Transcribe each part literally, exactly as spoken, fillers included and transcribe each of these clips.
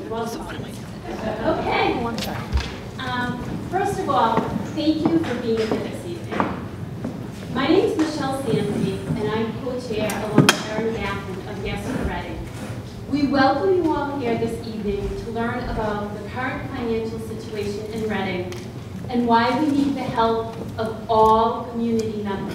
roll call. Okay. Um, first of all, thank you for being here this evening. My name is Michelle Sanford, and I'm co-chair along with Erin Gaffin of Yes for Reading. We welcome you all here this evening to learn about the current financial situation in Reading and why we need the help of all community members.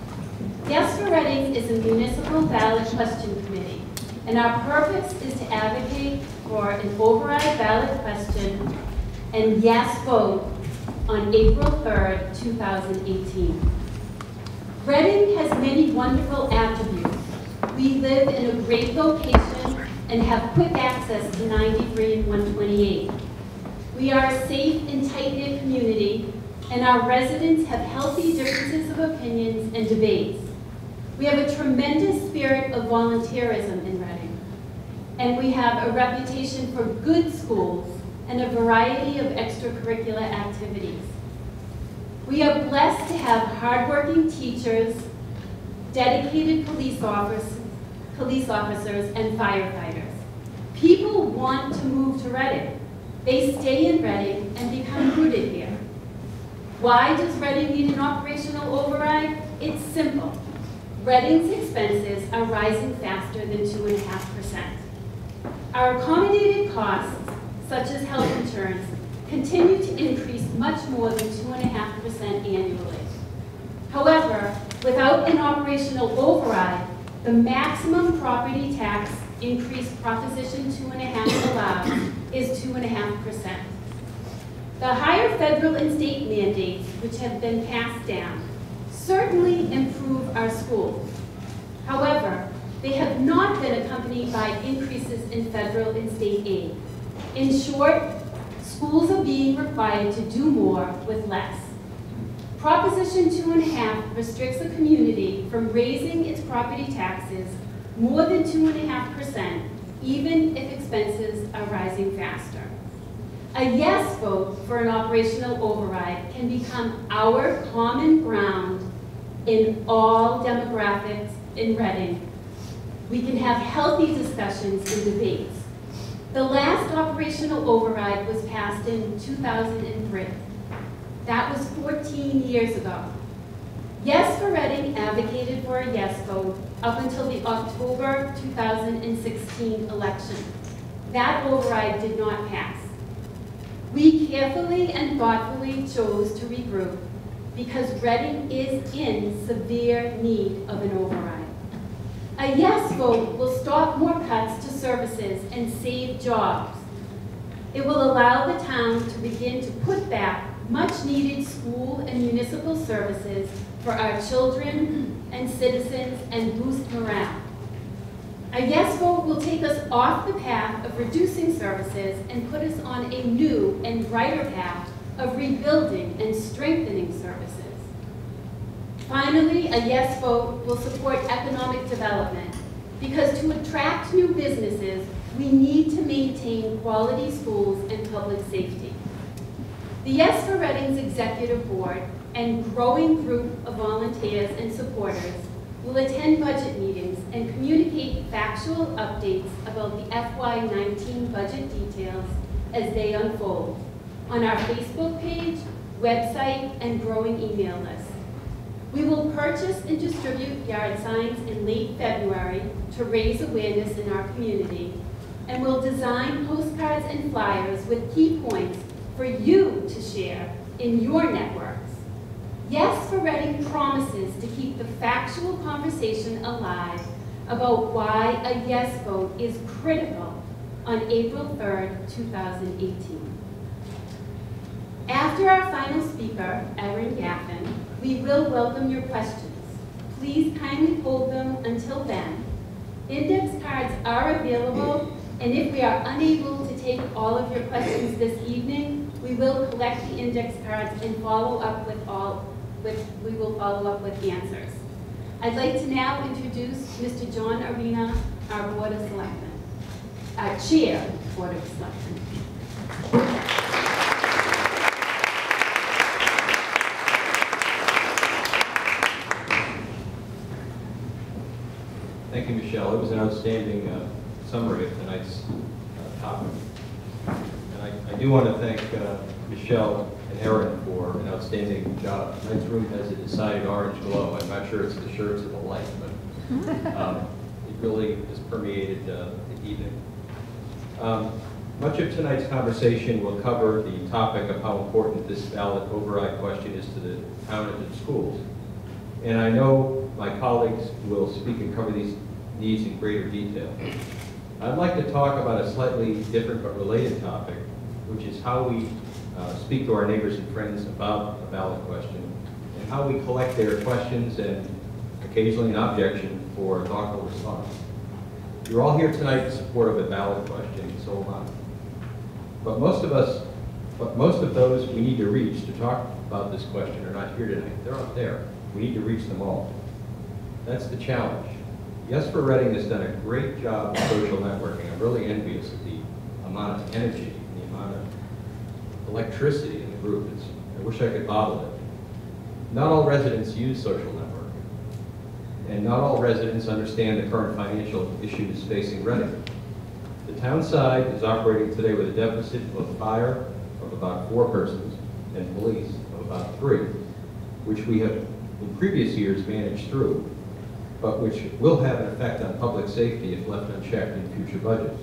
Yes for Reading is a municipal ballot question committee, and our purpose is to advocate for an override ballot question and yes vote on April third, two thousand eighteen. Reading has many wonderful attributes. We live in a great location and have quick access to ninety-three and one twenty-eight. We are a safe and tight-knit community, and our residents have healthy differences of opinions and debates. We have a tremendous spirit of volunteerism in Reading, and we have a reputation for good schools and a variety of extracurricular activities. We are blessed to have hardworking teachers, dedicated police officers, police officers, and firefighters. People want to move to Reading. They stay in Reading and become rooted here. Why does Reading need an operational override? It's simple. Reading's expenses are rising faster than two point five percent. Our accommodated costs, such as health insurance, continue to increase much more than two point five percent annually. However, without an operational override, the maximum property tax increase Proposition two point five allows is two point five percent. The higher federal and state mandates, which have been passed down, certainly improve our schools. However, they have not been accompanied by increases in federal and state aid. In short, schools are being required to do more with less. Proposition two point five restricts a community from raising its property taxes more than two point five percent, even if expenses are rising faster. A yes vote for an operational override can become our common ground in all demographics in Reading. We can have healthy discussions and debates. The last operational override was passed in two thousand three. That was fourteen years ago. Yes for Reading advocated for a yes vote up until the October two thousand sixteen election. That override did not pass. We carefully and thoughtfully chose to regroup because Reading is in severe need of an override. A yes vote will stop more cuts to services and save jobs. It will allow the town to begin to put back much needed school and municipal services for our children and citizens and boost morale. A yes vote will take us off the path of reducing services and put us on a new and brighter path of rebuilding and strengthening services. Finally, a yes vote will support economic development because to attract new businesses, we need to maintain quality schools and public safety. The Yes for Reading's Executive Board and growing group of volunteers and supporters will attend budget meetings and communicate factual updates about the F Y nineteen budget details as they unfold on our Facebook page, website, and growing email list. We will purchase and distribute yard signs in late February to raise awareness in our community, and will design postcards and flyers with key points for you to share in your networks. Yes for Reading promises to keep the factual conversation alive about why a yes vote is critical on April third, two thousand eighteen. After our final speaker, Erin Gaffin, we will welcome your questions. Please kindly hold them until then. Index cards are available, and if we are unable to take all of your questions this evening, we will collect the index cards and follow up with all, with, we will follow up with answers. I'd like to now introduce Mister John Arena, our Board of Selectmen, our Chair of the Board of Selectmen. Thank you, Michelle. It was an outstanding uh, summary of tonight's uh, topic. I do want to thank uh, Michelle and Erin for an outstanding job. Tonight's room has a decided orange glow. I'm not sure it's the shirts or the light, but um, it really has permeated uh, the evening. Um, much of tonight's conversation will cover the topic of how important this ballot override question is to the town and to the schools. And I know my colleagues will speak and cover these needs in greater detail. I'd like to talk about a slightly different but related topic, which is how we uh, speak to our neighbors and friends about a ballot question, and how we collect their questions and occasionally an objection for a thoughtful response. You're all here tonight in support of a ballot question, so am I. But most of us, but most of those we need to reach to talk about this question are not here tonight. They're up there. We need to reach them all. That's the challenge. Yes for Reading has done a great job of social networking. I'm really envious of the amount of energy, the amount of electricity in the group. It's, I wish I could bottle it. Not all residents use social networking, and not all residents understand the current financial issues facing Reading. The town side is operating today with a deficit of fire of about four persons and police of about three, which we have in previous years managed through, but which will have an effect on public safety if left unchecked in future budgets.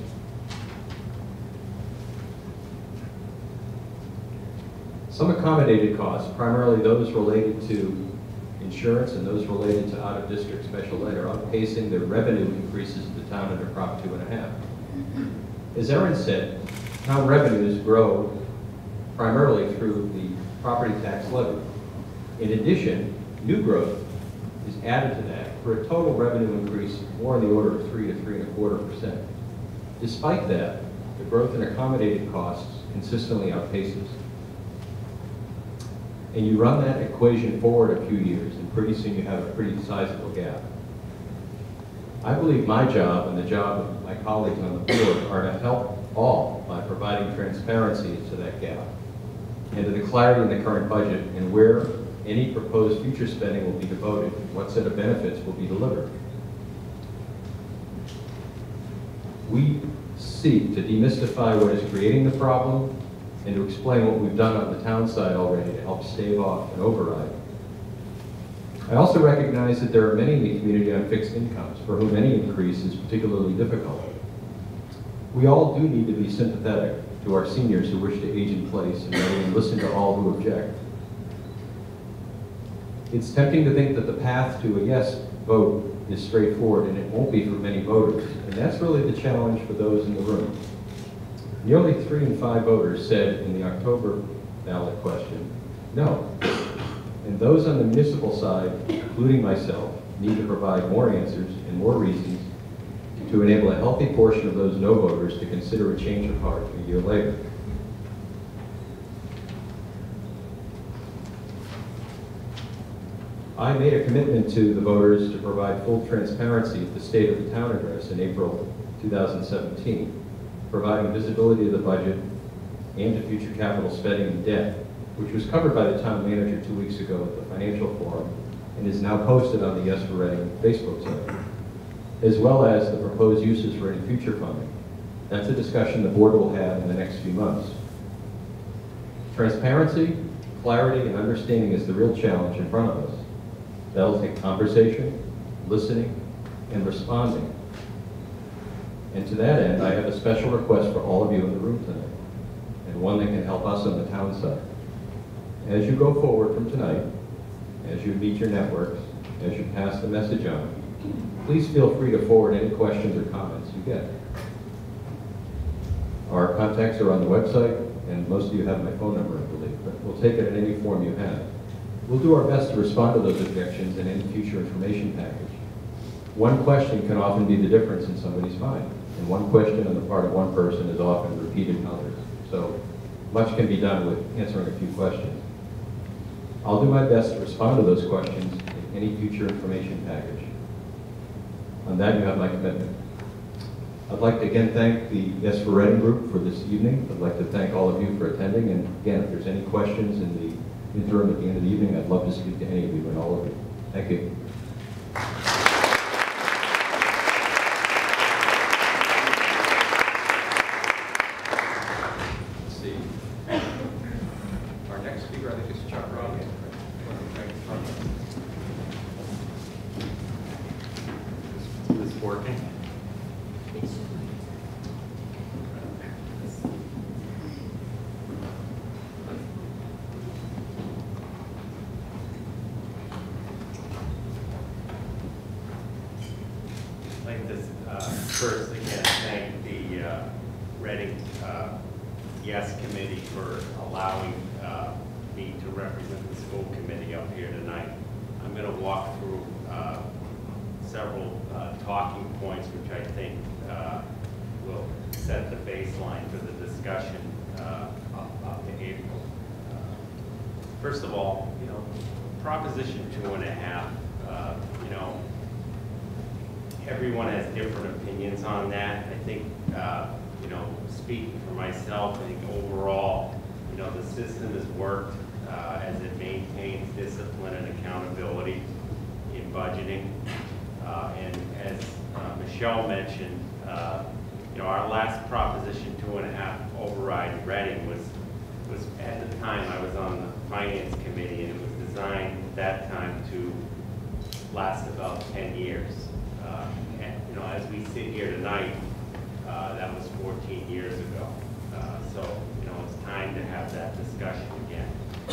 Some accommodated costs, primarily those related to insurance and those related to out-of-district special ed, are outpacing the revenue increases of the town under Prop two and a half. As Erin said, town revenues grow primarily through the property tax levy. In addition, new growth is added to that for a total revenue increase more in the order of three to three and a quarter percent. Despite that, the growth in accommodated costs consistently outpaces. And you run that equation forward a few years, and pretty soon you have a pretty sizable gap. I believe my job and the job of my colleagues on the board are to help all by providing transparency to that gap and to the clarity in the current budget and where any proposed future spending will be devoted, what set of benefits will be delivered. We seek to demystify what is creating the problem and to explain what we've done on the town side already to help stave off an override. I also recognize that there are many in the community on fixed incomes for whom any increase is particularly difficult. We all do need to be sympathetic to our seniors who wish to age in place and listen to all who object. It's tempting to think that the path to a yes vote is straightforward, and it won't be for many voters. And that's really the challenge for those in the room. Nearly three in five voters said in the October ballot question, no. And those on the municipal side, including myself, need to provide more answers and more reasons to enable a healthy portion of those no voters to consider a change of heart a year later. I made a commitment to the voters to provide full transparency at the State of the Town address in April two thousand seventeen, providing visibility to the budget and to future capital spending and debt, which was covered by the town manager two weeks ago at the Financial Forum and is now posted on the Yes for Reading Facebook site, as well as the proposed uses for any future funding. That's a discussion the board will have in the next few months. Transparency, clarity, and understanding is the real challenge in front of us. That'll take conversation, listening, and responding. And to that end, I have a special request for all of you in the room tonight, and one that can help us on the town side. As you go forward from tonight, as you meet your networks, as you pass the message on, please feel free to forward any questions or comments you get. Our contacts are on the website, and most of you have my phone number, I believe, but we'll take it in any form you have. We'll do our best to respond to those objections in any future information package. One question can often be the difference in somebody's mind, and one question on the part of one person is often repeated in others. So much can be done with answering a few questions. I'll do my best to respond to those questions in any future information package. On that, you have my commitment. I'd like to again thank the Yes for Reading group for this evening. I'd like to thank all of you for attending, and again, if there's any questions in the interim at the end of the evening, I'd love to speak to any of you and all of you. Thank you. Let's see. first again thank the uh, Reading uh, Yes Committee for allowing uh, me to represent the school committee up here tonight. I'm going to walk through uh, several uh, talking points which I think uh, will set the baseline for the discussion uh, up, up to April. Uh, first of all, you know, Proposition two and a half, uh, you know, everyone has different opinions on that. I think, uh, you know, speaking for myself, I think overall, you know, the system has worked uh, as it maintains discipline and accountability in budgeting. Uh, and as uh, Michelle mentioned, uh, you know, our last Proposition two and a half override in Reading was, was at the time I was on the Finance Committee, and it was designed at that time to last about ten years. Uh, and, you know, as we sit here tonight, uh, that was fourteen years ago. Uh, so, you know, it's time to have that discussion again.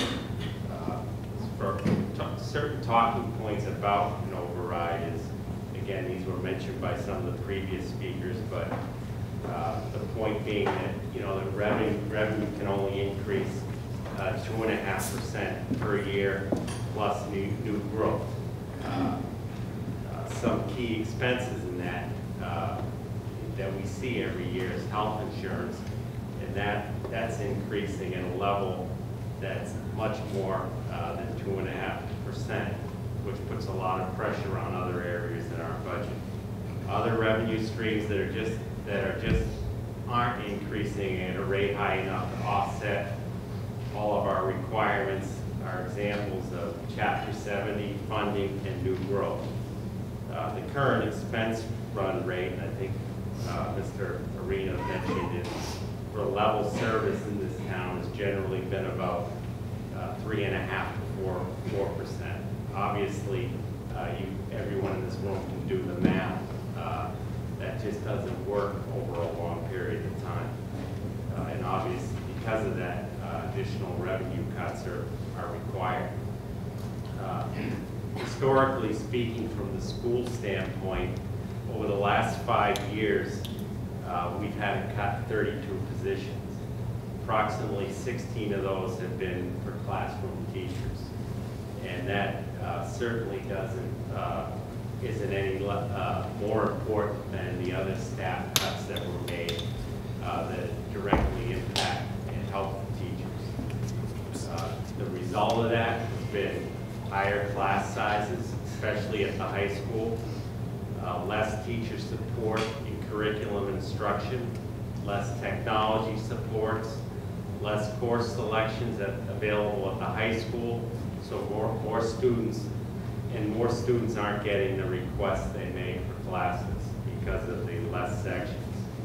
Uh, for certain talking points about an override is, again, these were mentioned by some of the previous speakers, but uh, the point being that, you know, the revenue, revenue can only increase uh, two and a half percent per year plus new, new growth. Uh, uh, some key expenses in that uh, that we see every year is health insurance, and that that's increasing at a level that's much more uh, than two and a half percent, which puts a lot of pressure on other areas in our budget. Other revenue streams that are just that are just aren't increasing at a rate high enough to offset all of our requirements are examples of Chapter seventy funding and new growth. Uh, the current expense run rate, I think uh, Mister Arena mentioned it, for level service in this town has generally been about uh, three and a half to four four percent. Obviously, uh, you everyone in this room can do the math. Uh, that just doesn't work over a long period of time, uh, and obviously because of that, uh, additional revenue cuts are are required. Uh, historically speaking, from the school standpoint, over the last five years, uh, we've had to cut thirty-two positions. Approximately sixteen of those have been for classroom teachers. And that uh, certainly doesn't, uh, isn't any uh, more important than the other staff cuts that were made uh, that directly impact and help the teachers. Uh, the result of that has been higher class sizes, especially at the high school, uh, less teacher support in curriculum instruction, less technology supports, less course selections at, available at the high school, so more, more students, and more students aren't getting the requests they make for classes because of the less sections.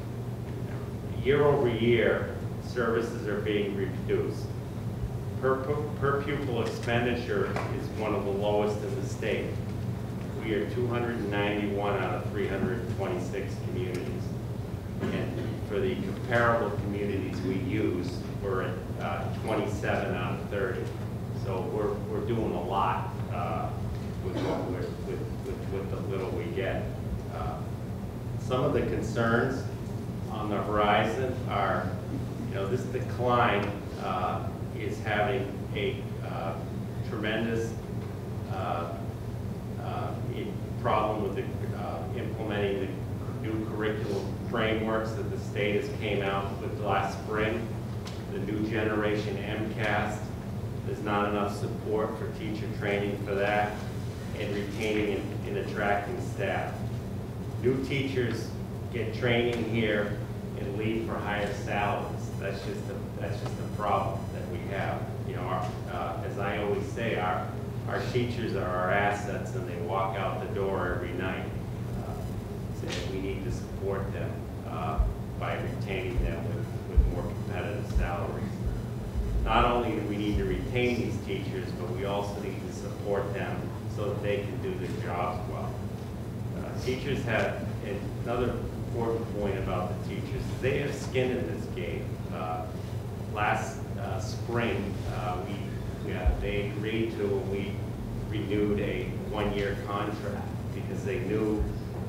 Year over year, services are being reduced. Per, per pupil expenditure is one of the lowest in the state. We are two hundred ninety-one out of three hundred twenty-six communities. And for the comparable communities we use, we're at uh, twenty-seven out of thirty. So we're, we're doing a lot uh, with, what we're, with, with, with the little we get. Uh, some of the concerns on the horizon are, you know, this decline uh, is having a uh, tremendous uh, uh, problem with the, uh, implementing the new curriculum frameworks that the state has came out with last spring. The new generation MCAS, there's not enough support for teacher training for that, and retaining and, and attracting staff. New teachers get training here and leave for higher salaries. That's just a, that's just a problem that we have. You know, our, uh, as I always say, our, our teachers are our assets, and they walk out the door every night. Uh, so we need to support them uh, by retaining them with, with more competitive salaries. Not only do we need to retain these teachers, but we also need to support them so that they can do their jobs well. Uh, teachers have, and another important point about the teachers, they have skin in this game. Uh, last uh, spring, uh, we, we uh, they agreed to, and we renewed a one-year contract because they knew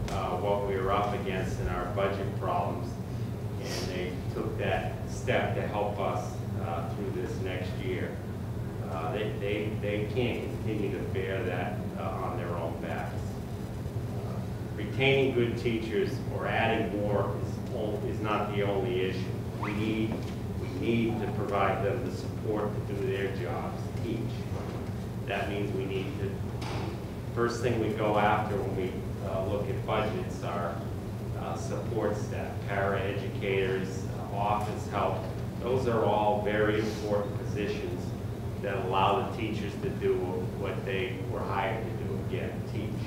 uh, what we were up against in our budget problems, and they took that step to help us uh, through this next year. Uh, they, they, they can't continue to bear that uh, on their own backs. Uh, retaining good teachers or adding more is, o- is not the only issue. We need, we need to provide them the support to do their jobs, teach. That means we need to, first thing we go after when we uh, look at budgets are uh, support staff, para-educators, uh, office help. Those are all very important positions that allow the teachers to do what they were hired to do, again, teach.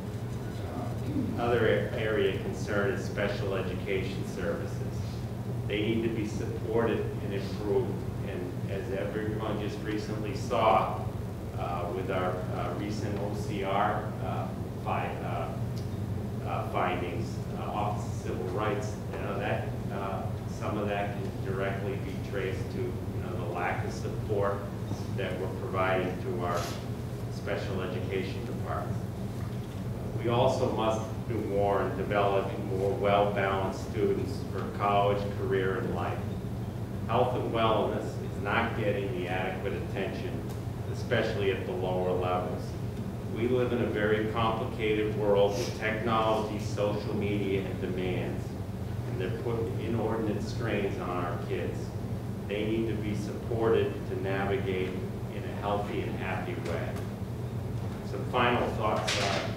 Uh, Other area of concern is special education services. They need to be supported and improved, and as everyone just recently saw uh, with our uh, recent O C R uh, fi uh, uh, findings, uh, Office of Civil Rights, you know, that uh, some of that can directly be traced to, you know, the lack of support that we're providing to our special education departments. We also must do more in developing more well-balanced students for college, career, and life. Health and wellness is not getting the adequate attention, especially at the lower levels. We live in a very complicated world with technology, social media, and demands, and they're putting inordinate strains on our kids. They need to be supported to navigate in a healthy and happy way. Some final thoughts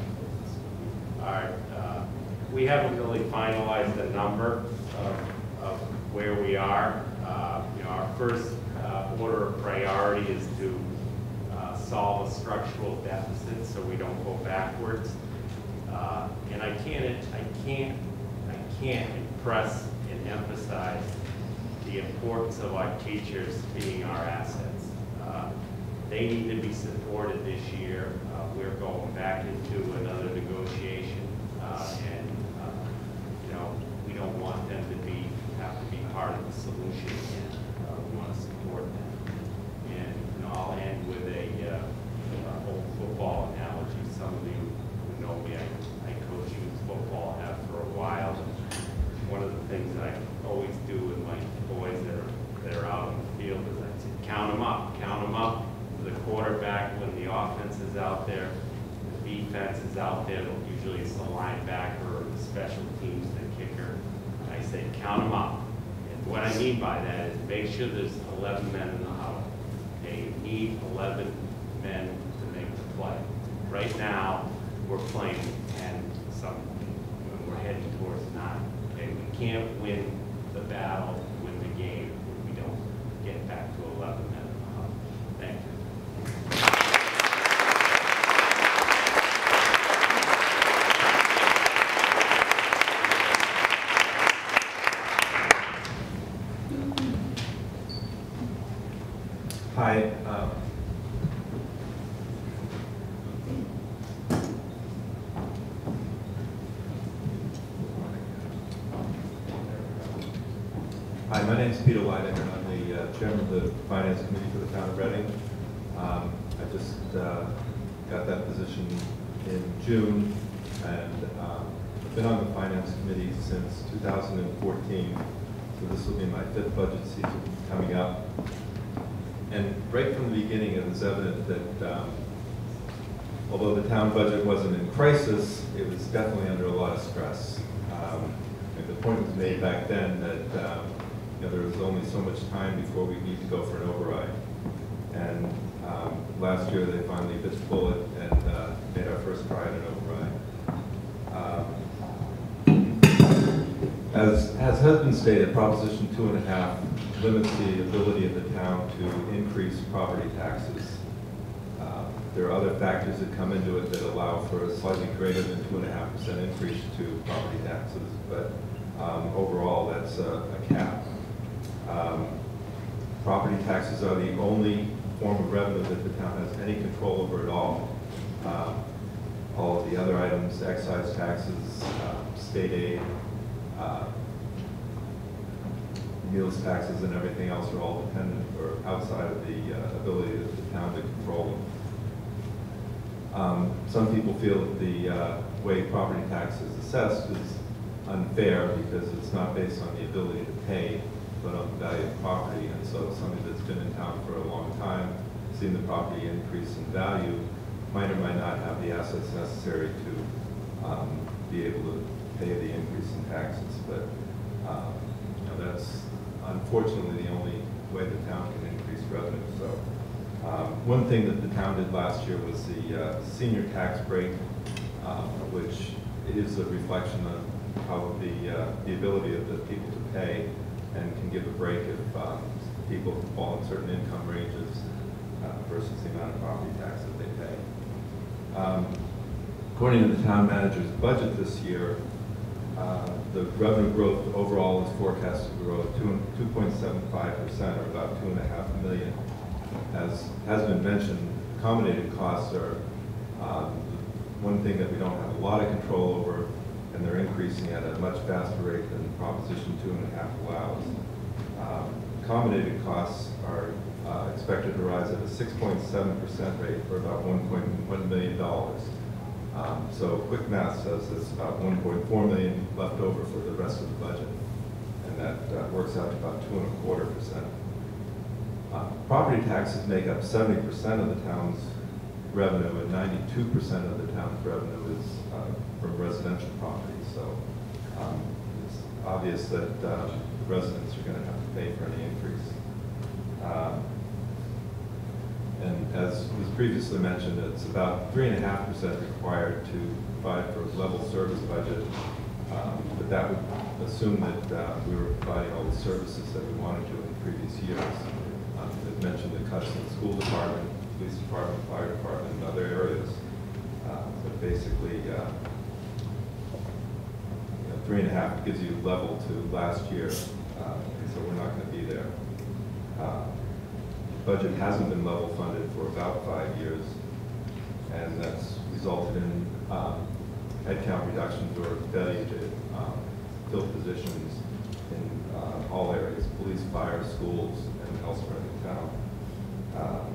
are, are uh, we haven't really finalized the number of, of where we are. Uh, you know, our first uh, order of priority is to uh, solve a structural deficit so we don't go backwards. Uh, and I can't, I can't, I can't impress and emphasize the importance of our teachers being our assets. Uh, they need to be supported this year. Uh, we're going back into another negotiation, uh, and uh, you know, we don't want them to be have to be part of the solution again. Uh, we want to support them. And you know, I'll end with a uh, old football analogy. Some of you who know me, I, I coach youth football, have for a while. One of the things I always do with my boys that are, that are out on the field is I say, count them up, count them up. The quarterback, when the offense is out there, the defense is out there, usually it's the linebacker or the special teams, the kicker. I say, count them up. And what I mean by that is make sure there's eleven men in the huddle. They need eleven men to make the play. Right now, we're playing ten something. We're heading towards nine. Okay, we can't win the battle, win the game, if we don't get back to eleven men in the huddle. Thank you. Hi. Um, Hi, my name is Peter Leidinger. I'm the uh, chairman of the Finance Committee for the town of Reading. Um, I just uh, got that position in June, and um, I've been on the Finance Committee since two thousand fourteen, so this will be my fifth budget season coming up. And right from the beginning, it was evident that um, although the town budget wasn't in crisis, it was definitely under a lot of stress. Um, and the point was made back then that um, you know, there was only so much time before we need to go for an override. And um, last year, they finally bit the bullet and uh, made our first try at an override. Um, as, as has been stated, Proposition two and a half limits the ability of the town to increase property taxes. Uh, there are other factors that come into it that allow for a slightly greater than two and a half percent increase to property taxes, but um, overall, that's a, a cap. Um, property taxes are the only form of revenue that the town has any control over at all. Um, all of the other items, excise taxes, uh, state aid, uh, meals taxes and everything else are all dependent or outside of the uh, ability of the town to control them. Um, some people feel that the uh, way property tax is assessed is unfair because it's not based on the ability to pay, but on the value of property. And so somebody that's been in town for a long time, seen the property increase in value, might or might not have the assets necessary to um, be able to pay the increase in taxes. But um, you know, that's unfortunately the only way the town can increase revenue. So um, one thing that the town did last year was the uh, senior tax break, um, which is a reflection of how the, uh, the ability of the people to pay, and can give a break if um, people fall in certain income ranges uh, versus the amount of property tax that they pay. Um, according to the town manager's budget this year, uh, the revenue growth overall is forecast to grow two point seven five percent, or about two and a half million. As has been mentioned, accommodated costs are um, one thing that we don't have a lot of control over, and they're increasing at a much faster rate than Proposition two and a half allows. Um, accommodated costs are uh, expected to rise at a six point seven percent rate, for about one point one million dollars. Um, so quick math says it's about one point four million dollars left over for the rest of the budget, and that uh, works out to about two and a quarter percent. Uh, property taxes make up seventy percent of the town's revenue, and ninety-two percent of the town's revenue is uh, from residential property. So um, it's obvious that uh, residents are going to have to pay for any increase. Um, and as was previously mentioned, it's about three and a half percent required to provide for a level service budget. Um, but that would assume that uh, we were providing all the services that we wanted to in previous years. Um, it mentioned the cuts in the school department, police department, fire department, and other areas. Uh, but basically, uh, you know, three and a half gives you level to last year, uh, so we're not going to be there. Uh, budget hasn't been level funded for about five years, and that's resulted in um, headcount reductions or failure to um, fill positions in uh, all areas: police, fire, schools, and elsewhere in the town. Um,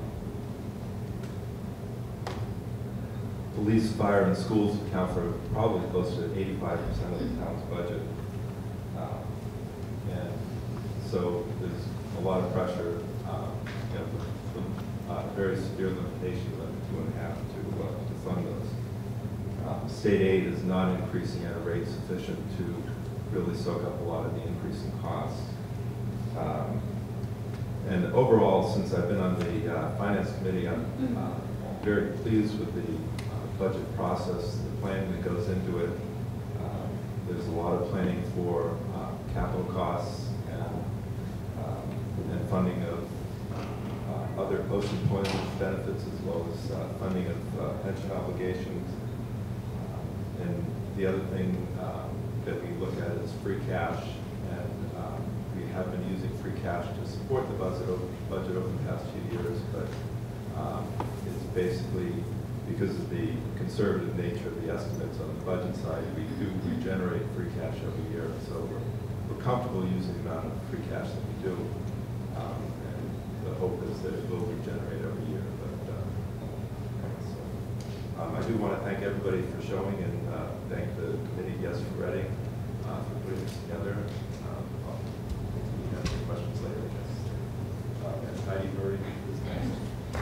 Police, fire, and schools account for probably close to eighty-five percent of the town's budget. Um, and so there's a lot of pressure, um, you know, with, with uh, very severe limitation of two and a half to, uh, to fund those. Um, state aid is not increasing at a rate sufficient to really soak up a lot of the increase in costs. Um, and overall, since I've been on the uh, finance committee, I'm uh, very pleased with the budget process, the planning that goes into it. Uh, there's a lot of planning for uh, capital costs and, um, and funding of uh, other post-employment benefits, as well as uh, funding of uh, pension obligations. Uh, and the other thing um, that we look at is free cash, and um, we have been using free cash to support the budget over, budget over the past few years, but um, it's basically because of the conservative nature of the estimates on the budget side, we do regenerate free cash every year. So we're, we're comfortable using the amount of free cash that we do. Um, and the hope is that it will regenerate every year. But uh, so, um, I do want to thank everybody for showing, and uh, thank the committee, yes, for Reading, uh, for putting this together. Um, I'll continue to answer questions later, I guess. Uh, and Heidi Murray is next.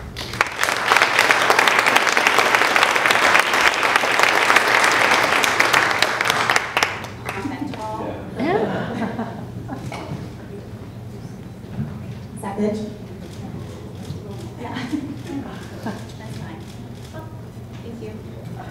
Is that good? Yeah. That's fine. Oh, thank you.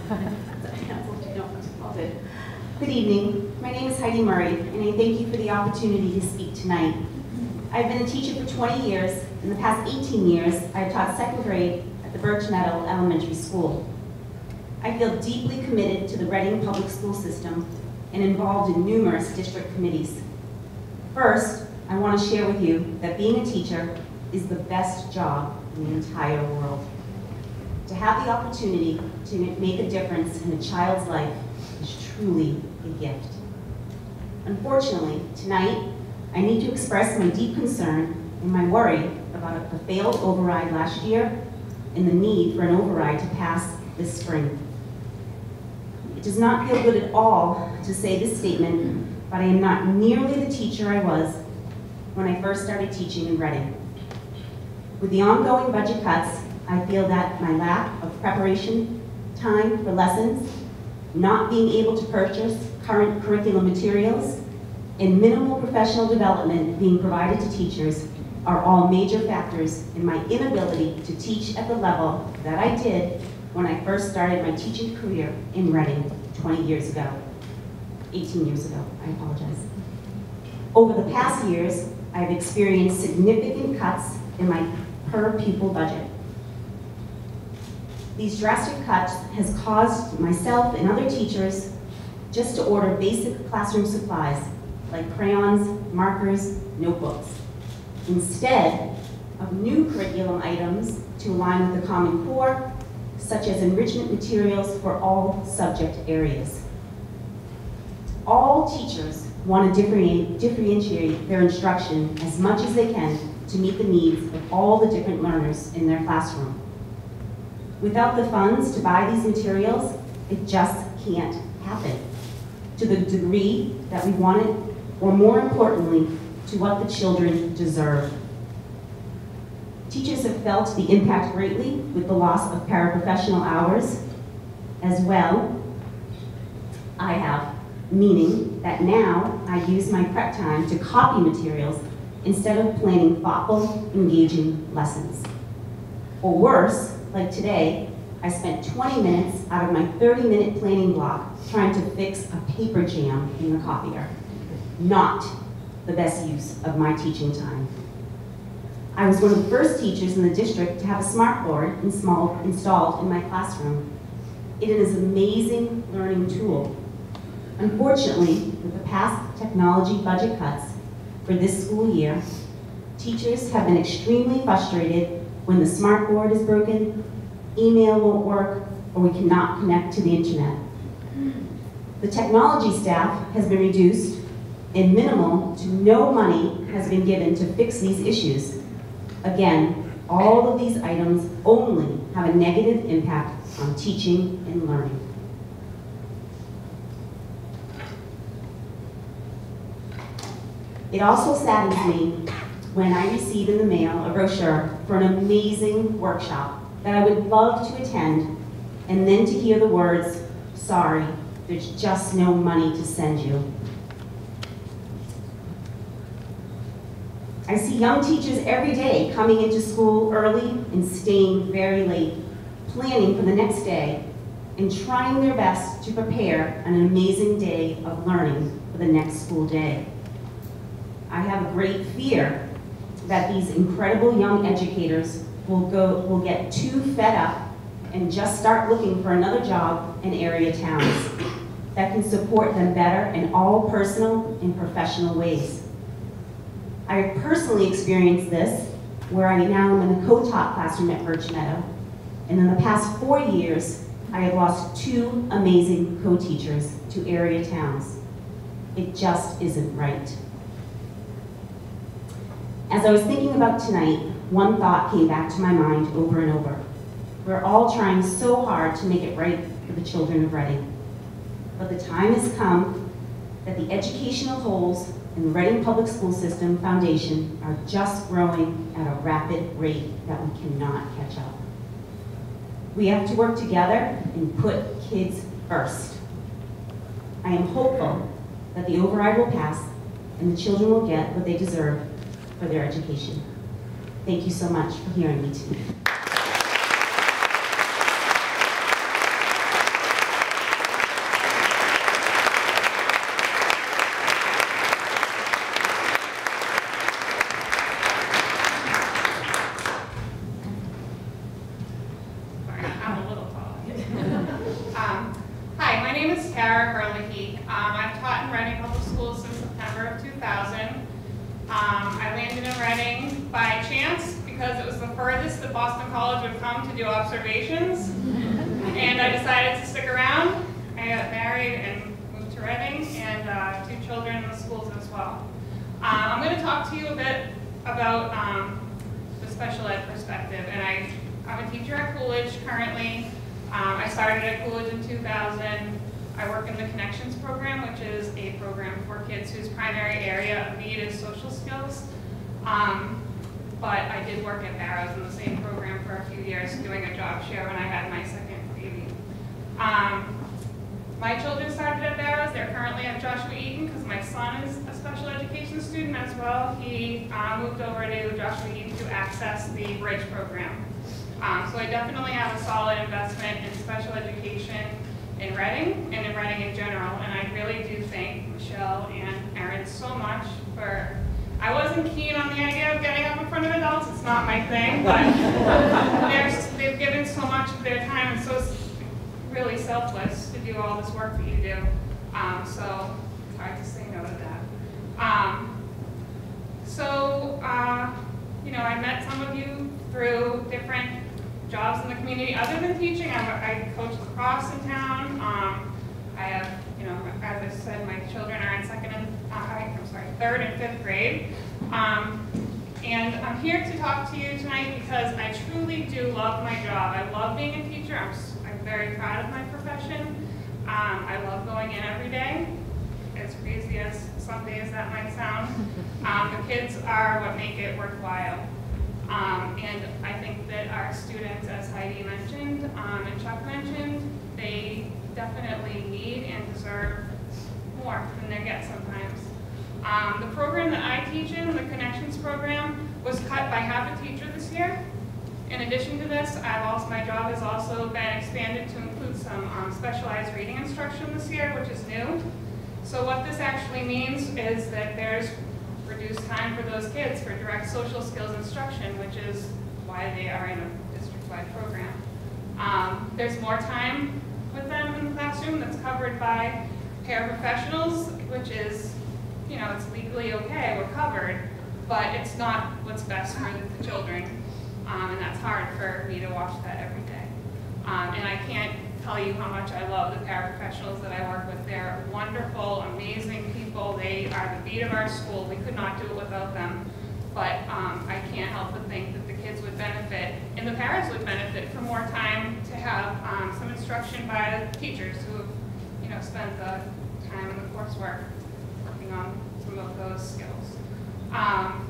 All good. Good evening. My name is Heidi Murray, and I thank you for the opportunity to speak tonight. I've been a teacher for twenty years. In the past eighteen years, I've taught second grade at the Birch Meadow Elementary School. I feel deeply committed to the Reading Public School System and involved in numerous district committees. First, I want to share with you that being a teacher is the best job in the entire world. To have the opportunity to make a difference in a child's life is truly a gift. Unfortunately, tonight, I need to express my deep concern and my worry about the failed override last year and the need for an override to pass this spring. It does not feel good at all to say this statement, but I am not nearly the teacher I was when I first started teaching in Reading. With the ongoing budget cuts, I feel that my lack of preparation time for lessons, not being able to purchase current curriculum materials, and minimal professional development being provided to teachers are all major factors in my inability to teach at the level that I did when I first started my teaching career in Reading twenty years ago, eighteen years ago, I apologize. Over the past years, I've experienced significant cuts in my per pupil budget. These drastic cuts has caused myself and other teachers just to order basic classroom supplies like crayons, markers, notebooks, instead of new curriculum items to align with the Common Core, such as enrichment materials for all subject areas. All teachers want to differentiate, differentiate their instruction as much as they can to meet the needs of all the different learners in their classroom. Without the funds to buy these materials, it just can't happen to the degree that we want it, or more importantly, to what the children deserve. Teachers have felt the impact greatly with the loss of paraprofessional hours as well. I have, meaning that now I use my prep time to copy materials instead of planning thoughtful, engaging lessons. Or worse, like today, I spent twenty minutes out of my thirty minute planning block trying to fix a paper jam in the copier. Not the best use of my teaching time. I was one of the first teachers in the district to have a smartboard installed in my classroom. It is an amazing learning tool. Unfortunately, with the past technology budget cuts for this school year, teachers have been extremely frustrated when the smartboard is broken, email won't work, or we cannot connect to the internet. The technology staff has been reduced, and minimal to no money has been given to fix these issues. Again, all of these items only have a negative impact on teaching and learning. It also saddens me when I receive in the mail a brochure for an amazing workshop that I would love to attend, and then to hear the words, "Sorry, there's just no money to send you." I see young teachers every day coming into school early and staying very late, planning for the next day and trying their best to prepare an amazing day of learning for the next school day. I have a great fear that these incredible young educators will go will get too fed up and just start looking for another job in area towns that can support them better in all personal and professional ways. I have personally experienced this, where I now am in the co-taught classroom at Birch Meadow, and in the past four years, I have lost two amazing co-teachers to area towns. It just isn't right. As I was thinking about tonight, one thought came back to my mind over and over. We're all trying so hard to make it right for the children of Reading. But the time has come that the educational holes in the Reading Public School System Foundation are just growing at a rapid rate that we cannot catch up. We have to work together and put kids first. I am hopeful that the override will pass and the children will get what they deserve for their education. Thank you so much for hearing me tonight. I'm a little tall. um, hi, my name is Tara Herlihy. Um, I've taught in Reading Public Schools since September of two thousand. Um, I landed in Reading by chance because it was the furthest that Boston College would come to do observations. And I decided to stick around. I got married and moved to Reading, and uh, two children in the schools as well. Um, I'm going to talk to you a bit about um, the special ed perspective. And I, I'm a teacher at Coolidge currently. Um, I started at Coolidge in two thousand. I work in the Connections program, which is a program for kids whose primary area of need is social skills. Um, but I did work at Barrows in the same program for a few years, doing a job share when I had my second baby. Um, my children started at Barrows. They're currently at Joshua Eaton because my son is a special education student as well. He uh, moved over to Joshua Eaton to access the Bridge program. Um, so I definitely have a solid investment in special education in Reading and in Reading in general, and I really do thank Michelle and Erin so much for, I wasn't keen on the idea of getting up in front of adults, it's not my thing, but they've given so much of their time and so really selfless to do all this work that you do, um, so it's hard to say no to that. Um, so, uh, you know, I met some of you through different jobs in the community. Other than teaching, I, I coach lacrosse in town. Um, I have, you know, as I said, my children are in second and, uh, I'm sorry, third and fifth grade. Um, and I'm here to talk to you tonight because I truly do love my job. I love being a teacher. I'm, I'm very proud of my profession. Um, I love going in every day, as crazy as some days that might sound. Um, the kids are what make it worthwhile. Um, and I think that our students, as Heidi mentioned, um, and Chuck mentioned, they definitely need and deserve more than they get sometimes. Um, the program that I teach in, the Connections program, was cut by half a teacher this year. In addition to this, I've also, my job has also been expanded to include some um, specialized reading instruction this year, which is new. So what this actually means is that there's reduced time for those kids for direct social skills instruction, which is why they are in a district-wide program. Um, there's more time with them in the classroom that's covered by paraprofessionals, which is, you know, it's legally okay, we're covered, but it's not what's best for the children, um, and that's hard for me to watch that every day. Um, and I can't tell you how much I love the paraprofessionals that I work with. They're wonderful, amazing people. They are the beat of our school. We could not do it without them. But um, I can't help but think that the kids would benefit, and the parents would benefit from more time to have um, some instruction by the teachers who have, you know, spent the time in the coursework working on some of those skills. Um,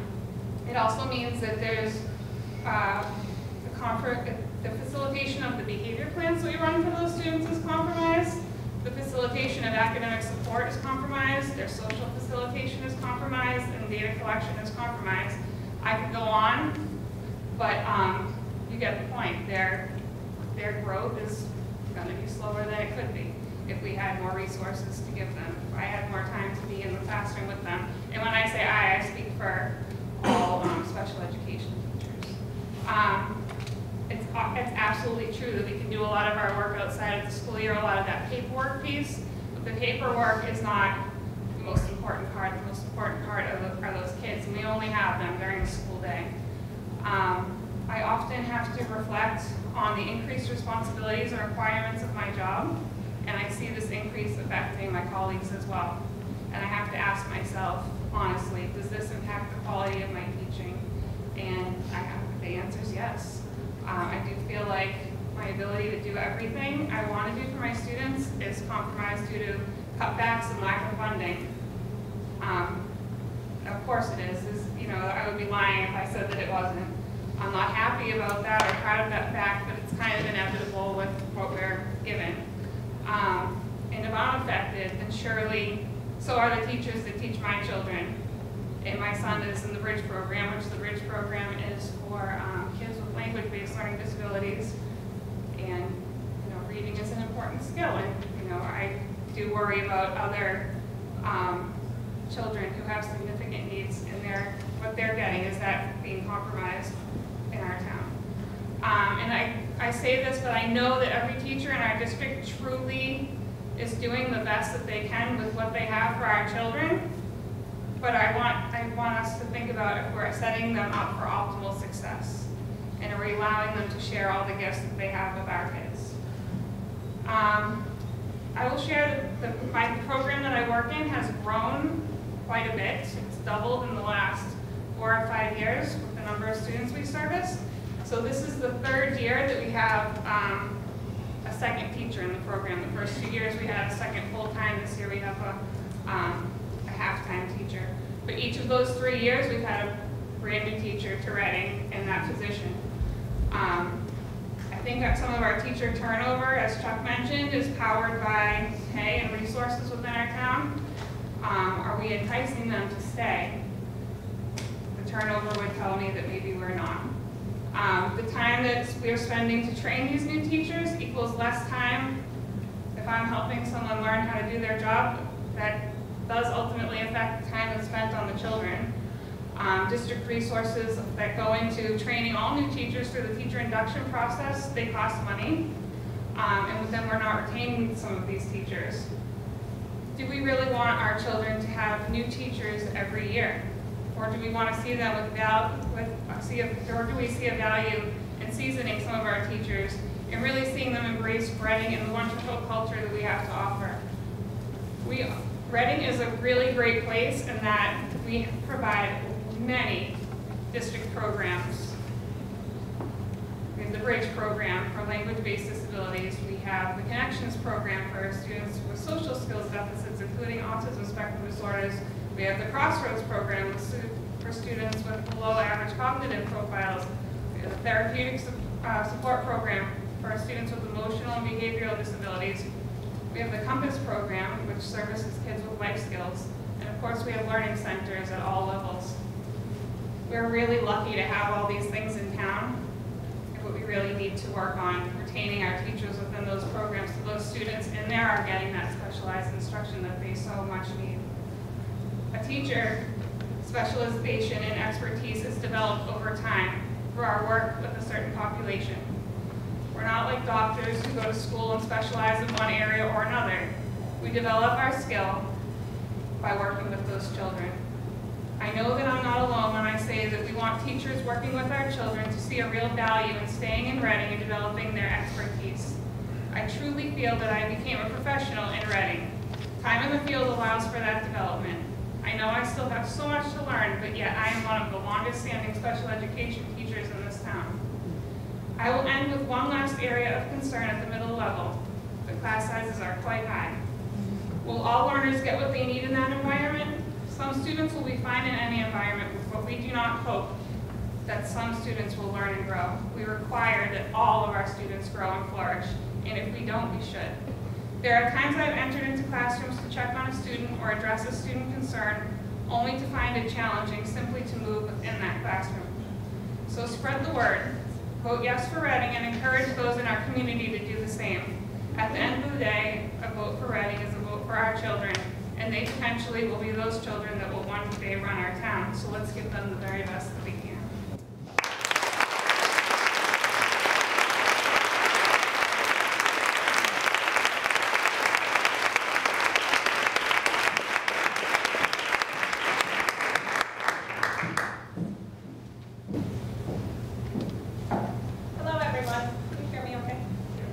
it also means that there's uh, the comfort, the facilitation of the behavior plans that we run for those students is compromised. The facilitation of academic support is compromised. Their social facilitation is compromised, and data collection is compromised. I could go on, but um, you get the point. Their, their growth is going to be slower than it could be if we had more resources to give them, if I had more time to be in the classroom with them. And when I say I, I speak for all um, special education teachers. Um, It's, it's absolutely true that we can do a lot of our work outside of the school year, a lot of that paperwork piece, but the paperwork is not the most important part. The most important part are, the, are those kids, and we only have them during the school day. Um, I often have to reflect on the increased responsibilities and requirements of my job, and I see this increase affecting my colleagues as well. And I have to ask myself, honestly, does this impact the quality of my teaching? And I have, the answer is yes. Um, I do feel like my ability to do everything I want to do for my students is compromised due to cutbacks and lack of funding. Um, of course it is. is. You know, I would be lying if I said that it wasn't. I'm not happy about that or proud of that fact, but it's kind of inevitable with what we're given. Um, and if I'm affected, then surely so are the teachers that teach my children. And my son is in the Bridge program, which the Bridge program is for um, kids with language-based learning disabilities. And you know, reading is an important skill. And you know, I do worry about other um, children who have significant needs in their what they're getting. Is that being compromised in our town? Um, and I, I say this, but I know that every teacher in our district truly is doing the best that they can with what they have for our children. But I want, I want us to think about if we're setting them up for optimal success, and are we allowing them to share all the gifts that they have with our kids. Um, I will share that the, my program that I work in has grown quite a bit. It's doubled in the last four or five years with the number of students we service. So this is the third year that we have um, a second teacher in the program. The first two years we had a second full-time. This year we have a, um, a half-time teacher. But each of those three years we've had a brand new teacher to Reading in that position. Um, I think that some of our teacher turnover, as Chuck mentioned, is powered by pay and resources within our town. Um, are we enticing them to stay? The turnover would tell me that maybe we're not. Um, the time that we're spending to train these new teachers equals less time. If I'm helping someone learn how to do their job, that does ultimately affect the time that's spent on the children. Um, district resources that go into training all new teachers through the teacher induction process, they cost money. Um, and then we're not retaining some of these teachers. Do we really want our children to have new teachers every year? Or do we want to see them with value, with, uh, see a, or do we see a value in seasoning some of our teachers and really seeing them embrace Reading and the wonderful culture that we have to offer? We, Reading is a really great place in that we provide many district programs. We have the Bridge program for language-based disabilities. We have the Connections program for students with social skills deficits, including autism spectrum disorders. We have the Crossroads program for students with below average cognitive profiles. We have the Therapeutic uh, Support program for students with emotional and behavioral disabilities. We have the Compass program, which services kids with life skills. And of course, we have learning centers at all levels. We're really lucky to have all these things in town. And what we really need to work on retaining our teachers within those programs so those students in there are getting that specialized instruction that they so much need. A teacher specialization and expertise is developed over time through our work with a certain population. We're not like doctors who go to school and specialize in one area or another. We develop our skill by working with those children. I know that I'm not alone when I say that we want teachers working with our children to see a real value in staying in Reading and developing their expertise. I truly feel that I became a professional in Reading. Time in the field allows for that development. I know I still have so much to learn, but yet I am one of the longest standing special education teachers in this town. I will end with one last area of concern at the middle level. The class sizes are quite high. Will all learners get what they need in that environment? Some students will be fine in any environment, but we do not hope that some students will learn and grow. We require that all of our students grow and flourish, and if we don't, we should. There are times I've entered into classrooms to check on a student or address a student concern, only to find it challenging simply to move within that classroom. So spread the word. Vote yes for Reading and encourage those in our community to do the same. At the end of the day, a vote for Reading is a vote for our children, and they potentially will be those children that will one day run our town. So let's give them the very best that we can. Hello, everyone. Can you hear me okay?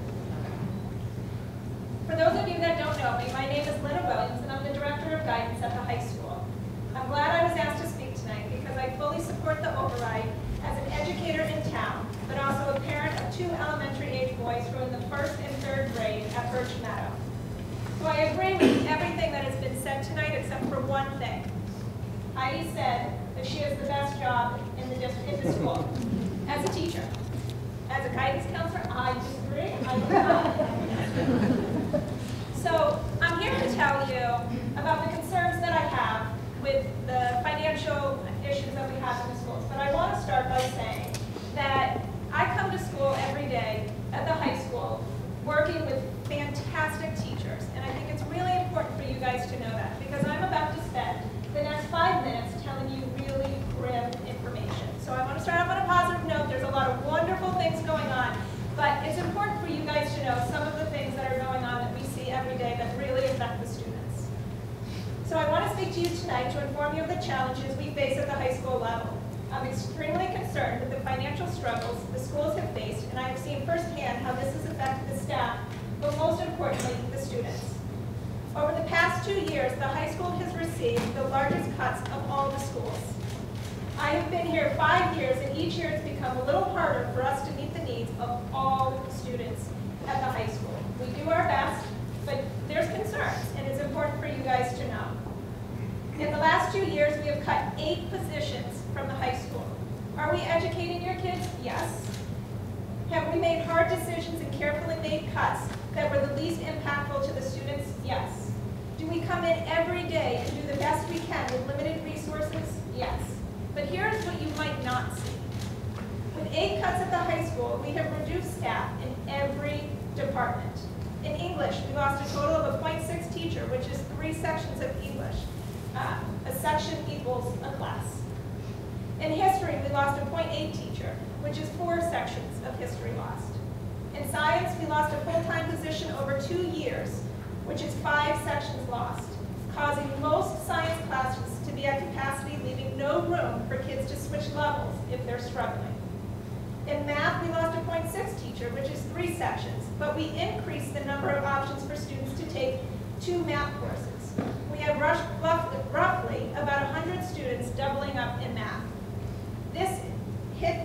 For those of you that don't know me, my name is Linda Williams, and I'm the Director of Guidance at the high school. I'm glad I was asked to speak tonight because I fully support the override as an educator in town, but also a parent of two elementary age boys who are in the first and third grade at Birch Meadow. So I agree with everything that has been said tonight except for one thing. Heidi said that she has the best job in the district, in the school, as a teacher. As a guidance counselor, I disagree. I do not. So I'm here to tell you about the concerns that I have with the financial issues that we have in the schools. But I want to start by saying that I come to school every day at the high school working with fantastic teachers. And I think it's really important for you guys to know that because I'm about to spend the next five minutes telling you really grim information. So I want to start off on a positive note. There's a lot of wonderful things going on, but it's important for you guys to know some of the things that are going on that we see every day that really affect the students. So I want to speak to you tonight to inform you of the challenges we face at the high school level. I'm extremely concerned with the financial struggles the schools have faced, and I have seen firsthand how this has affected the staff, but most importantly, the students. Over the past two years, the high school has received the largest cuts of all the schools. I have been here five years, and each year it's become a little harder for us to meet the needs of all students. at the high school. We do our best, but there's concerns, and it's important for you guys to know. In the last two years, we have cut eight positions from the high school. Are we educating your kids? Yes. Have we made hard decisions and carefully made cuts that were the least impactful to the students? Yes. Do we come in every day and do the best we can with limited resources? Yes. But here's what you might not see. With eight cuts at the high school, we have reduced staff in every department. In English, we lost a total of a point six teacher, which is three sections of English. Uh, a section equals a class. In history, we lost a point eight teacher, which is four sections of history lost. In science, we lost a full-time position over two years, which is five sections lost, causing most science classes to be at capacity, leaving no room for kids to switch levels if they're struggling. In math, we lost a point six teacher, which is three sections, but we increased the number of options for students to take two math courses. We have roughly about one hundred students doubling up in math. This hit,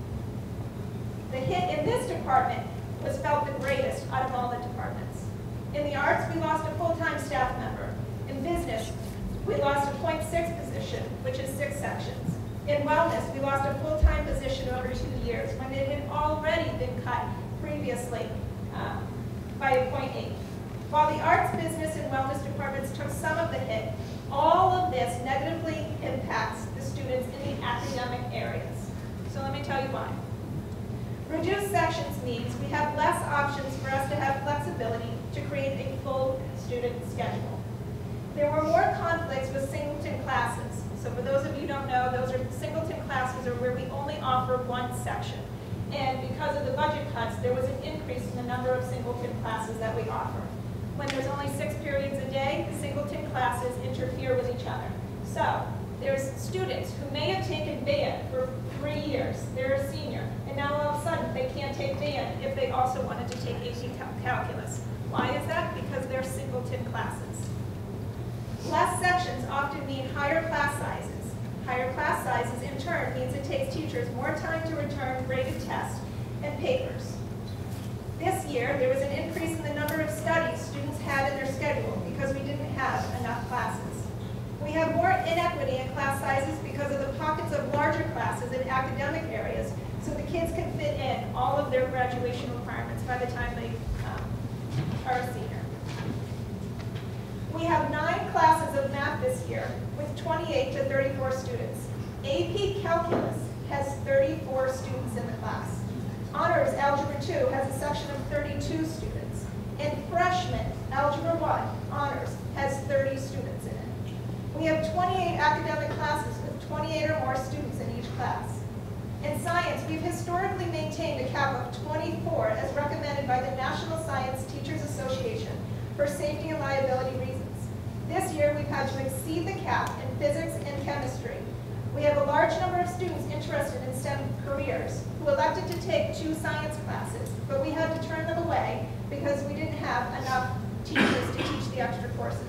the hit in this department was felt the greatest out of all the departments. In the arts, we lost a full-time staff member. In business, we lost a point six position, which is six sections. In wellness, we lost a full-time position over two years when it had already been cut previously uh, by a point eight. While the arts, business, and wellness departments took some of the hit, all of this negatively impacts the students in the academic areas. So let me tell you why. Reduced sections means we have less options for us to have flexibility to create a full student schedule. There were more conflicts with singleton classes. So for those of you who don't know, those are singleton classes are where we only offer one section. And because of the budget cuts, there was an increase in the number of singleton classes that we offer. When there's only six periods a day, the singleton classes interfere with each other. So there's students who may have taken band for three years, they're a senior, and now all of a sudden they can't take band if they also wanted to take A C calculus. Why is that? Because they're singleton classes. Less sections often mean higher class sizes. Higher class sizes in turn means it takes teachers more time to return graded tests and papers. This year, there was an increase in the number of studies students had in their schedule because we didn't have enough classes. We have more inequity in class sizes because of the pockets of larger classes in academic areas, so the kids can fit in all of their graduation requirements by the time they um, are a senior. We have nine classes of math this year with twenty-eight to thirty-four students. A P Calculus has thirty-four students in the class. Honors Algebra two has a section of thirty-two students. And Freshman Algebra one Honors has thirty students in it. We have twenty-eight academic classes with twenty-eight or more students in each class. In science, we've historically maintained a cap of twenty-four as recommended by the National Science Teachers Association for safety and liability reasons. This year, we've had to exceed the cap in physics and chemistry. We have a large number of students interested in STEM careers who elected to take two science classes, but we had to turn them away because we didn't have enough teachers to teach the extra courses.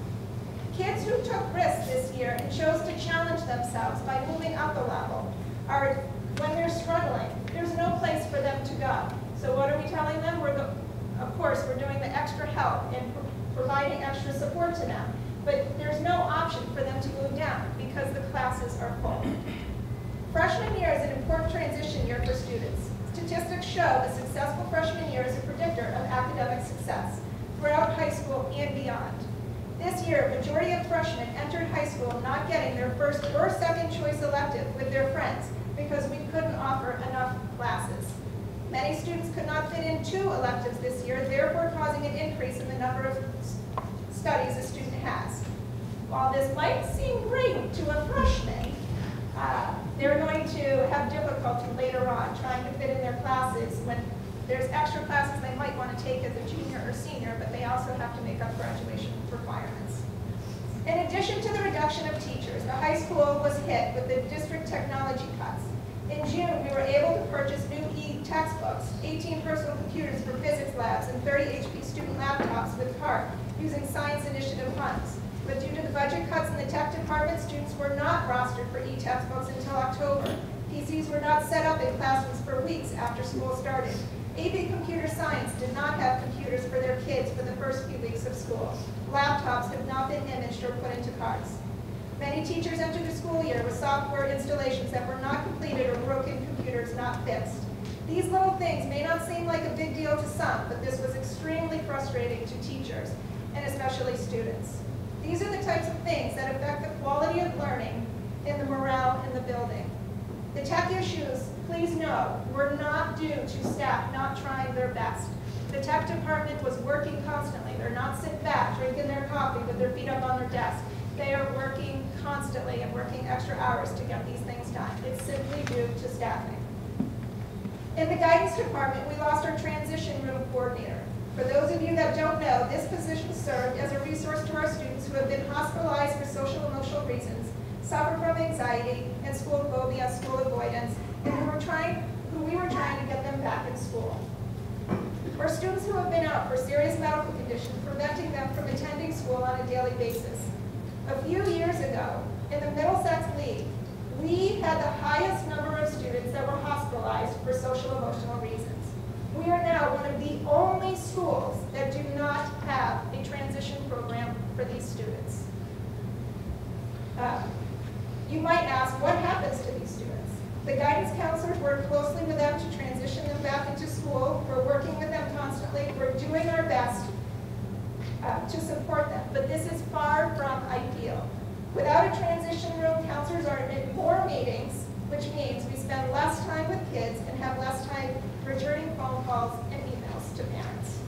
Kids who took risks this year and chose to challenge themselves by moving up a level are, when they're struggling, there's no place for them to go. So what are we telling them? We're go of course, we're doing the extra help and pro providing extra support to them, but there's no option for them to move down because the classes are full. Freshman year is an important transition year for students. Statistics show a successful freshman year is a predictor of academic success throughout high school and beyond. This year, a majority of freshmen entered high school not getting their first or second choice elective with their friends because we couldn't offer enough classes. Many students could not fit in two electives this year, therefore causing an increase in the number of studies a student has. While this might seem great to a freshman, uh, they're going to have difficulty later on trying to fit in their classes when there's extra classes they might want to take as a junior or senior, but they also have to make up graduation requirements. In addition to the reduction of teachers, the high school was hit with the district technology cuts. In June, we were able to purchase new e-textbooks, eighteen personal computers for physics labs, and thirty H P student laptops with C A R T using Science Initiative funds. But due to the budget cuts in the tech department, students were not rostered for e-textbooks until October. P Cs were not set up in classrooms for weeks after school started. A P Computer Science did not have computers for their kids for the first few weeks of school. Laptops have not been imaged or put into carts. Many teachers entered the school year with software installations that were not completed or broken computers not fixed. These little things may not seem like a big deal to some, but this was extremely frustrating to teachers, and especially students. These are the types of things that affect the quality of learning and the morale in the building. The tech issues, please know, were not due to staff not trying their best. The tech department was working constantly. They're not sitting back, drinking their coffee with their feet up on their desk. They are working constantly and working extra hours to get these things done. It's simply due to staffing. In the guidance department, we lost our transition room coordinator. For those of you that don't know, this position served as a resource to our students who have been hospitalized for social emotional reasons, suffer from anxiety and school phobia, school avoidance, and who were trying, who we were trying to get them back in school. For students who have been out for serious medical conditions, preventing them from attending school on a daily basis. A few years ago, in the Middlesex League, we had the highest number of students that were hospitalized for social emotional reasons. We are now one of the only schools that do not have a transition program for these students. Uh, you might ask, what happens to these students? The guidance counselors work closely with them to transition them back into school. We're working with them constantly. We're doing our best uh, to support them, but this is far from ideal. Without a transition room, counselors are in more meetings, which means we spend less time with kids and have less time returning phone calls and emails to parents.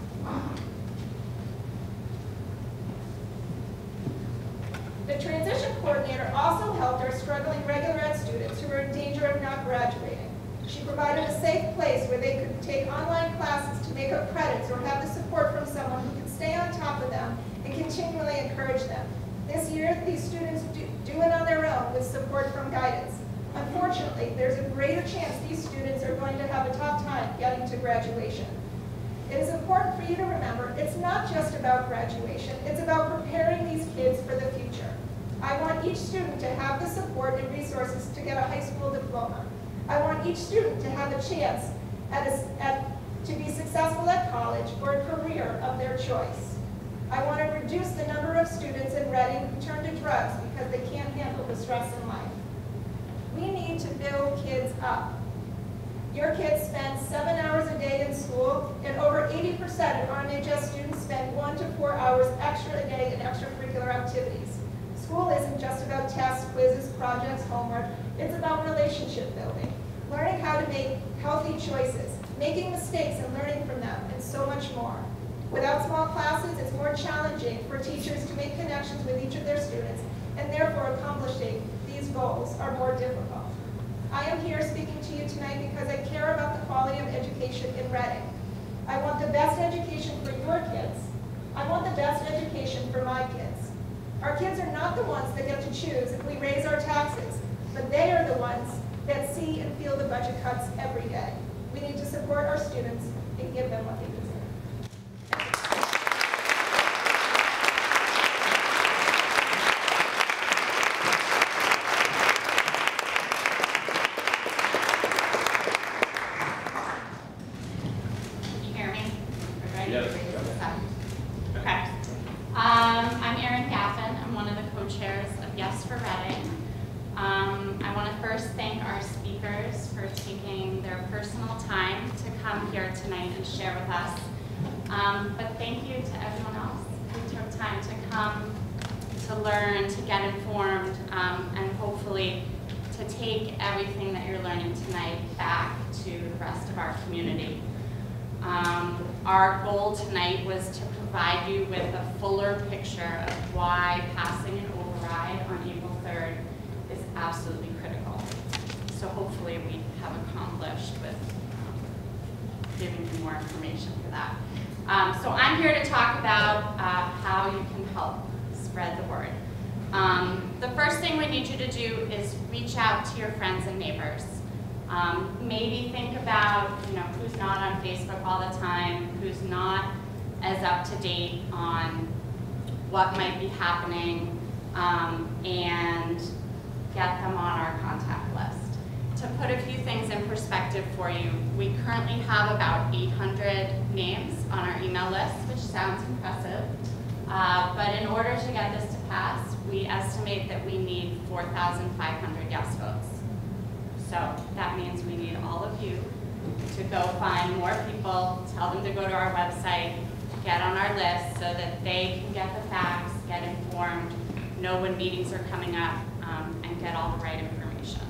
The transition coordinator also helped our struggling regular ed students who were in danger of not graduating. She provided a safe place where they could take online classes to make up credits or have the support from someone who could stay on top of them and continually encourage them. This year, these students do, do it on their own with support from guidance. Unfortunately, there's a greater chance these students are going to have a tough time getting to graduation. It is important for you to remember, it's not just about graduation, it's about preparing these kids for the future. I want each student to have the support and resources to get a high school diploma. I want each student to have a chance at a, at, to be successful at college or a career of their choice. I want to reduce the number of students in Reading who turn to drugs because they can't handle the stress in life. We need to build kids up. Your kids spend seven hours a day in school, and over eighty percent of R M H S students spend one to four hours extra a day in extracurricular activities. School isn't just about tests, quizzes, projects, homework. It's about relationship building, learning how to make healthy choices, making mistakes and learning from them, and so much more. Without small classes, it's more challenging for teachers to make connections with each of their students, and therefore accomplishing these goals are more difficult. I am here speaking to you tonight because I care about the quality of education in Reading. I want the best education for your kids. I want the best education for my kids. Our kids are not the ones that get to choose if we raise our taxes, but they are the ones that see and feel the budget cuts every day. We need to support our students and give them what they deserve. Tonight and share with us. Um, but thank you to everyone else who took time to come, to learn, to get informed, um, and hopefully to take everything that you're learning tonight back to the rest of our community. Um, our goal tonight was to provide you with a fuller picture of why passing an override on April third is absolutely critical. So hopefully we have accomplished with giving you more information for that. Um, so I'm here to talk about uh, how you can help spread the word. Um, the first thing we need you to do is reach out to your friends and neighbors. Um, maybe think about, you know, who's not on Facebook all the time, who's not as up to date on what might be happening, um, and get them on our contact list. To put a few things in perspective, perspective for you, we currently have about eight hundred names on our email list, which sounds impressive. Uh, but in order to get this to pass, we estimate that we need four thousand five hundred yes votes. So that means we need all of you to go find more people, tell them to go to our website, get on our list so that they can get the facts, get informed, know when meetings are coming up, um, and get all the right information.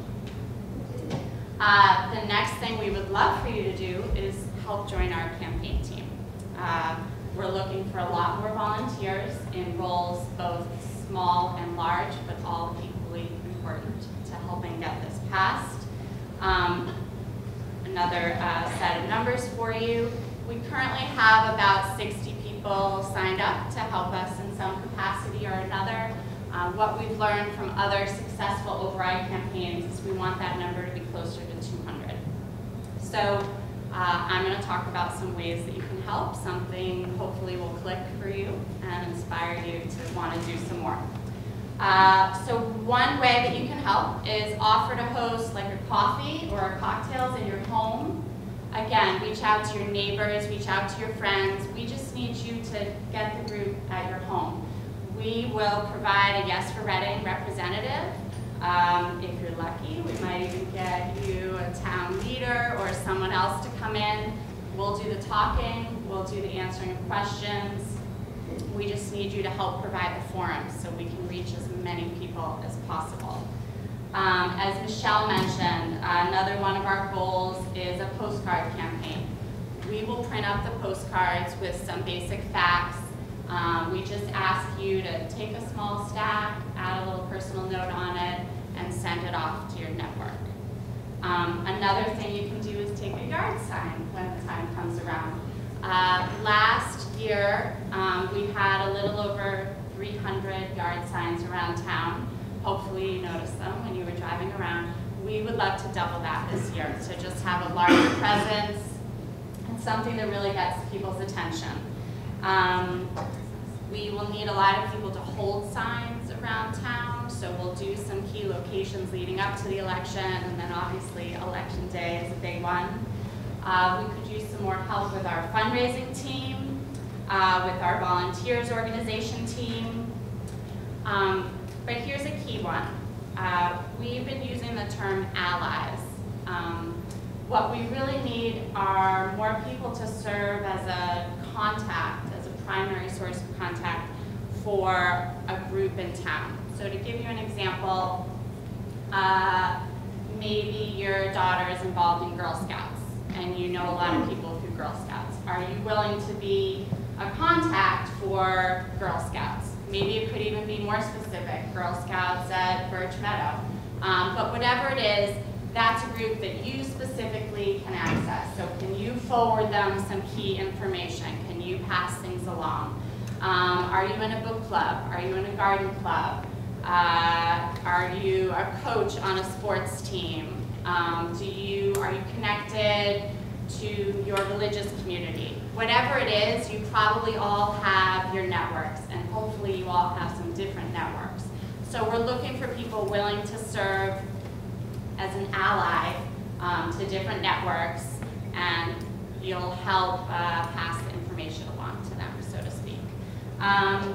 Uh, the next thing we would love for you to do is help join our campaign team. Uh, we're looking for a lot more volunteers in roles both small and large, but all equally important to helping get this passed. Um, another uh, set of numbers for you. We currently have about sixty people signed up to help us in some capacity or another. Uh, what we've learned from other successful override campaigns is we want that number to be closer to two hundred. So uh, I'm going to talk about some ways that you can help. Something hopefully will click for you and inspire you to want to do some more. Uh, so one way that you can help is offer to host like a coffee or cocktails in your home. Again, reach out to your neighbors, reach out to your friends. We just need you to get the group at your home. We will provide a Yes for Reading representative. Um, if you're lucky, we might even get you a town leader or someone else to come in. We'll do the talking, we'll do the answering of questions. We just need you to help provide the forum so we can reach as many people as possible. Um, as Michelle mentioned, another one of our goals is a postcard campaign. We will print up the postcards with some basic facts. Um, we just ask you to take a small stack, add a little personal note on it, and send it off to your network. Um, another thing you can do is take a yard sign when the time comes around. Uh, last year, um, we had a little over three hundred yard signs around town. Hopefully you noticed them when you were driving around. We would love to double that this year, to just have a larger presence and something that really gets people's attention. Um, we will need a lot of people to hold signs around town, so we'll do some key locations leading up to the election, and then obviously election day is a big one. Uh, we could use some more help with our fundraising team, uh, with our volunteers organization team. Um, but here's a key one. Uh, we've been using the term allies. Um, what we really need are more people to serve as a contact, as a primary source of contact for a group in town. So to give you an example, uh, maybe your daughter is involved in Girl Scouts and you know a lot of people through Girl Scouts. Are you willing to be a contact for Girl Scouts? Maybe it could even be more specific, Girl Scouts at Birch Meadow. Um, but whatever it is, that's a group that you specifically can access. So can you forward them some key information? Can you pass things along? Um, are you in a book club? Are you in a garden club? Uh, are you a coach on a sports team? Um, do you, are you connected to your religious community? Whatever it is, you probably all have your networks, and hopefully you all have some different networks. So we're looking for people willing to serve as an ally um, to different networks, and you'll help uh, pass the information along to them, so to speak. Um,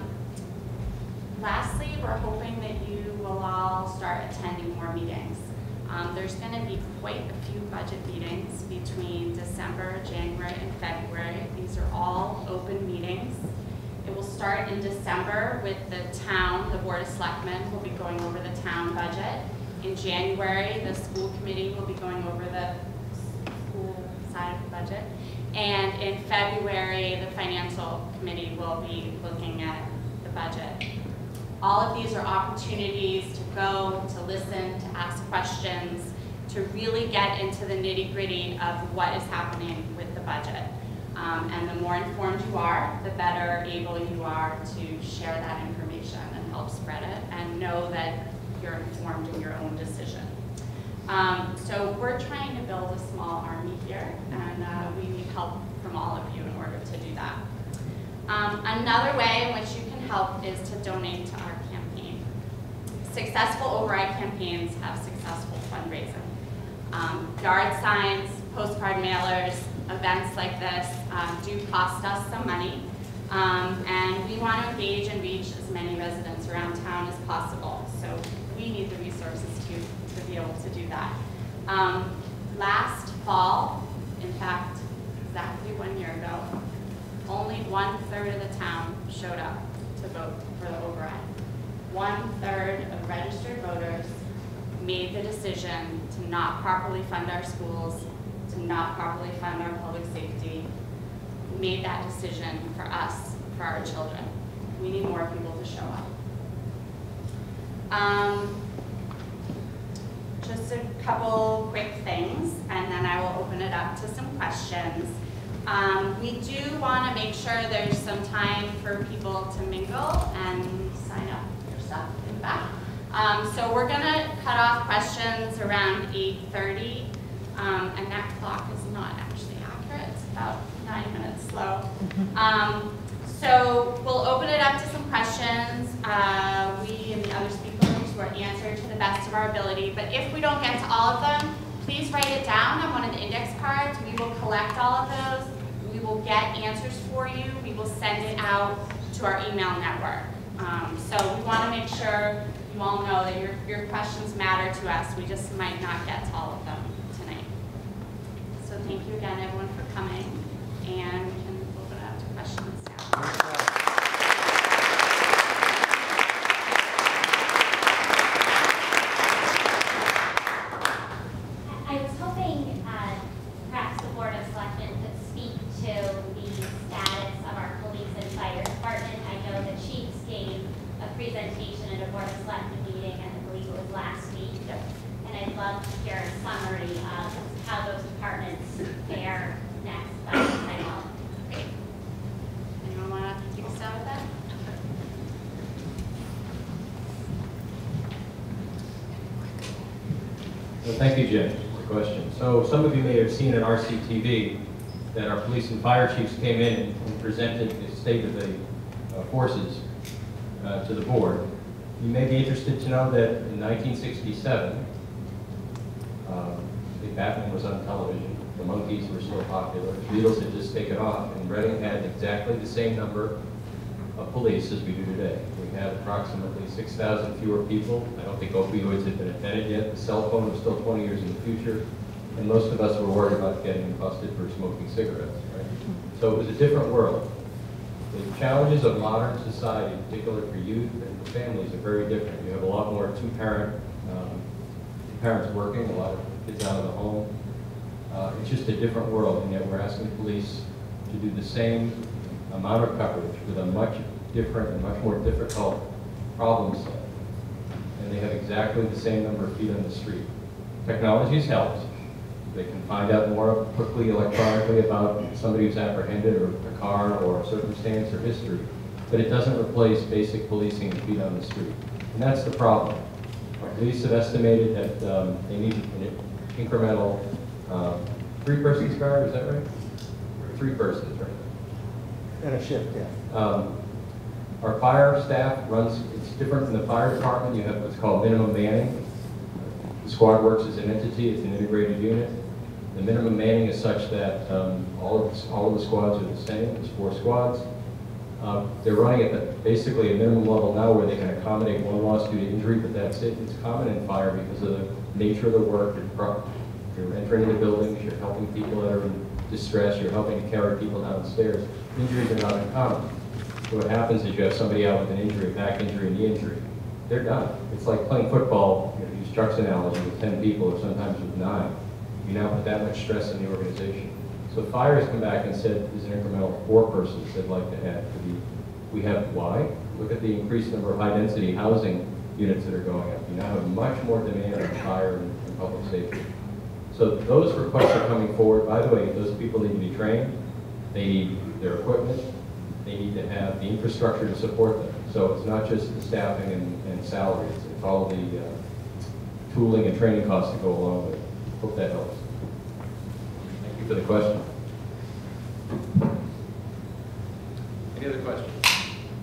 lastly, we're hoping that you will all start attending more meetings. Um, there's going to be quite a few budget meetings between December, January, and February. These are all open meetings. It will start in December with the town, the Board of Selectmen will be going over the town budget. In January, the school committee will be going over the school side of the budget. And in February, the financial committee will be looking at the budget. All of these are opportunities to go, to listen, to ask questions, to really get into the nitty-gritty of what is happening with the budget. Um, and the more informed you are, the better able you are to share that information and help spread it and know that you're informed in your own decision. Um, so we're trying to build a small army here, and uh, we need help from all of you in order to do that. Um, another way in which you can help is to donate to our campaign. Successful override campaigns have successful fundraising. Um, yard signs, postcard mailers, events like this um, do cost us some money. Um, and we want to engage and reach as many residents around town as possible. So we need the resources to, to be able to do that. Um, last fall, in fact, exactly one year ago, only one third of the town showed up to vote for the override. One third of registered voters made the decision to not properly fund our schools, to not properly fund our public safety, made that decision for us, for our children. We need more people to show up. Um, just a couple quick things, and then I will open it up to some questions. Um, we do want to make sure there's some time for people to mingle and sign up your stuff in the back. Um, so we're going to cut off questions around eight thirty, um, and that clock is not actually accurate. It's about nine minutes slow. Um, so we'll open it up to some questions. Uh, we and the other speakers will answer to the best of our ability, but if we don't get to all of them, please write it down on one of the index cards. We will collect all of those. We will get answers for you. We will send it out to our email network. Um, so we want to make sure you all know that your, your questions matter to us. We just might not get to all of them tonight. So thank you again, everyone, for coming, and we can open it up to questions now. I was hoping uh, perhaps the Board of Selectmen could speak to the status of our police and fire department. I know the chiefs gave a presentation at a Board of Selectmen meeting, and I believe it was last week. And I'd love to hear a summary of how those departments fare next budget cycle. Great. Anyone want to take a stab at that? Well, thank you, Jen, for the question. So some of you may have seen on R C T V that our police and fire chiefs came in and presented the state of the uh, forces uh, to the board. You may be interested to know that in nineteen sixty-seven, um, the Batman was on television, the Monkees were still popular, the Beatles had just taken off, and Reading had exactly the same number of police as we do today. We had approximately six thousand fewer people. I don't think opioids had been invented yet. The cell phone was still twenty years in the future, and most of us were worried about getting busted for smoking cigarettes, right? So it was a different world. The challenges of modern society, particularly for youth and for families, are very different. You have a lot more two-parent, um, parents working, a lot of kids out of the home. Uh, it's just a different world, and yet we're asking police to do the same amount of coverage with a much different and much more difficult problem set. And they have exactly the same number of feet on the street. Technology has helped. They can find out more quickly electronically about somebody who's apprehended, or a car, or a circumstance, or history. But it doesn't replace basic policing and feet on the street. And that's the problem. Our police have estimated that um, they need an incremental um, three persons guard, is that right? Three persons, right? In a shift, yeah. Um, our fire staff runs, it's different from the fire department. You have what's called minimum manning. The squad works as an entity, it's an integrated unit. The minimum manning is such that um, all, of the, all of the squads are the same. There's four squads. Uh, they're running at the, basically a minimum level now where they can accommodate one loss due to injury, but that's it. It's common in fire because of the nature of the work. You're, you're entering into buildings, you're helping people that are in distress, you're helping to carry people downstairs. Injuries are not uncommon. So what happens is you have somebody out with an injury, a back injury, a knee injury. They're done. It's like playing football, you know, use Chuck's analogy, with ten people or sometimes with nine. You now put that much stress on the organization. So fire has come back and said there's an incremental four persons they'd like to add to the, we have why? Look at the increased number of high density housing units that are going up. You now have much more demand on fire and, and public safety. So those requests are coming forward. By the way, those people need to be trained. They need their equipment. They need to have the infrastructure to support them. So it's not just the staffing and, and salaries. It's all the uh, tooling and training costs that go along with it. Hope that helps. Thank you for the question. Any other questions?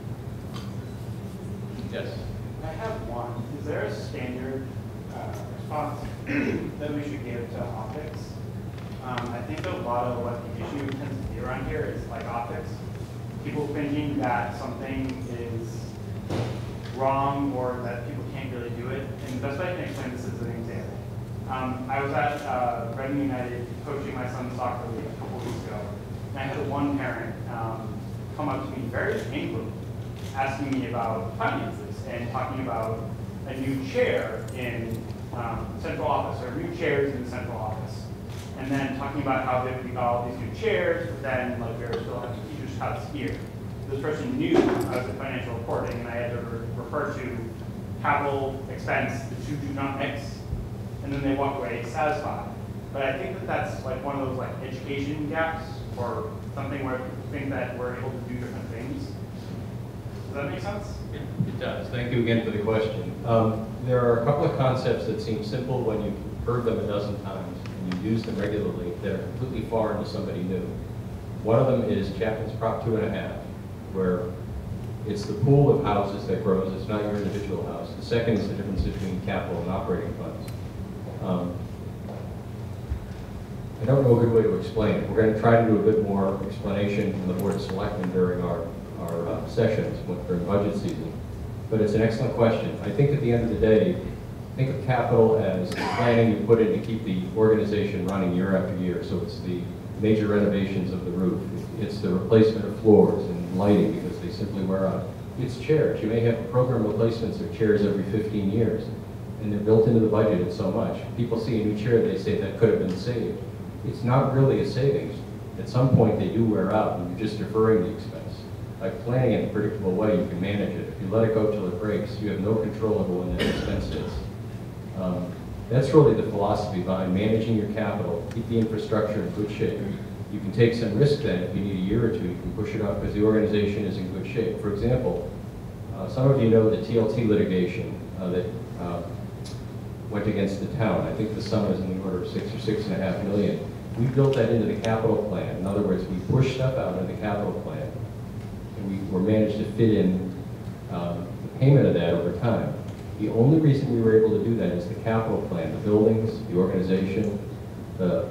Yes. I have one. Is there a standard uh, as response that we should give to optics. Um, I think a lot of what the issue tends to be around here is like optics. People thinking that something is wrong or that people can't really do it. And the best way I can explain this is an example. Um, I was at uh, Reading United coaching my son's soccer league a couple weeks ago, and I had one parent um, come up to me very angrily, asking me about finances and talking about a new chair in um, central office, or new chairs in the central office. And then talking about how they, we got all these new chairs, but then like we were still having teachers' cuts here. This person knew I was in financial reporting, and I had to re refer to capital expense, the two do not mix, and then they walk away satisfied. But I think that that's like one of those like education gaps, or something where people think that we're able to do different things. Does that make sense? Yeah, it does. Thank you again for the question. Um, there are a couple of concepts that seem simple when you've heard them a dozen times and you use them regularly that are completely foreign to somebody new. One of them is Chapman's Prop two and a half, where it's the pool of houses that grows. It's not your individual house. The second is the difference between capital and operating funds. Um, I don't know a good way to explain it. We're going to try to do a bit more explanation from the Board of Selectmen during our, our uh, sessions during budget season. But it's an excellent question. I think at the end of the day, think of capital as the planning you put in to keep the organization running year after year. So it's the major renovations of the roof. It's the replacement of floors and lighting because they simply wear out. It's chairs. You may have program replacements of chairs every fifteen years, and they're built into the budget at so much. People see a new chair, they say that could have been saved. It's not really a savings. At some point, they do wear out, and you're just deferring the expense. By planning it in a predictable way, you can manage it. If you let it go till it breaks, you have no control over when that expense is. Um, that's really the philosophy behind managing your capital. Keep the infrastructure in good shape. You can take some risk then. If you need a year or two, you can push it off because the organization is in good shape. For example, uh, some of you know the T L T litigation uh, that uh, went against the town. I think the sum is in the order of six or six and a half million. We built that into the capital plan. In other words, we pushed stuff out of the capital plan, and we were managed to fit in um, the payment of that over time. The only reason we were able to do that is the capital plan, the buildings, the organization, the, uh,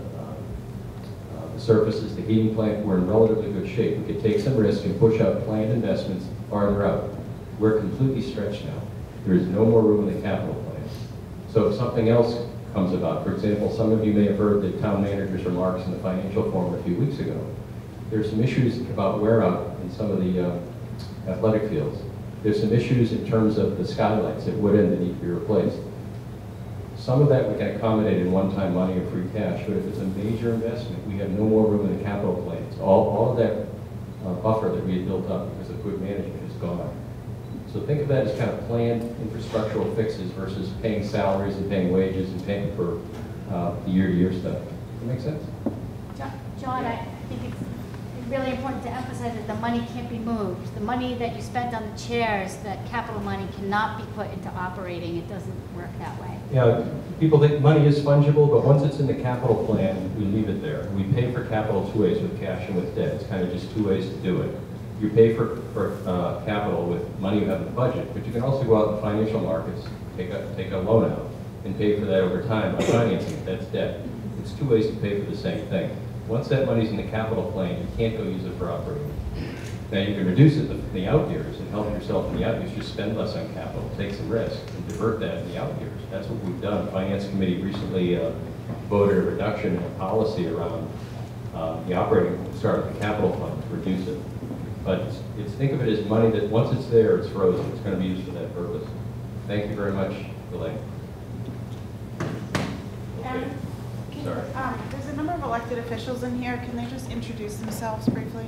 uh, the surfaces, the heating plant were in relatively good shape. We could take some risk and push out planned investments farther out. We're completely stretched now. There is no more room in the capital plan. So if something else comes about, for example, some of you may have heard the town manager's remarks in the financial forum a few weeks ago. There's some issues about wear out in some of the uh, athletic fields. There's some issues in terms of the skylights at Wood End that need to be replaced. Some of that we can accommodate in one-time money or free cash, but if it's a major investment, we have no more room in the capital plans. All, all of that uh, buffer that we had built up because of good management is gone. So think of that as kind of planned infrastructural fixes versus paying salaries and paying wages and paying for uh, the year-to-year stuff. Does that make sense? John, I think it's really important to emphasize that the money can't be moved. The money that you spent on the chairs, that capital money cannot be put into operating. It doesn't work that way. Yeah, people think money is fungible, but once it's in the capital plan, we leave it there. We pay for capital two ways, with cash and with debt. It's kind of just two ways to do it. You pay for, for uh, capital with money you have in the budget, but you can also go out in the financial markets, take a, take a loan out, and pay for that over time by financing it. That's debt. It's two ways to pay for the same thing. Once that money's in the capital plan, you can't go use it for operating. Now you can reduce it in the out years and help yourself in the out years. Just spend less on capital, take some risk, and divert that in the out years. That's what we've done. The Finance Committee recently uh, voted a reduction in policy around uh, the operating start of the capital fund to reduce it. But it's, it's, think of it as money that once it's there, it's frozen. It's going to be used for that purpose. Thank you very much, Elaine. Okay. Can, Sorry. Um, there's a number of elected officials in here. Can they just introduce themselves briefly?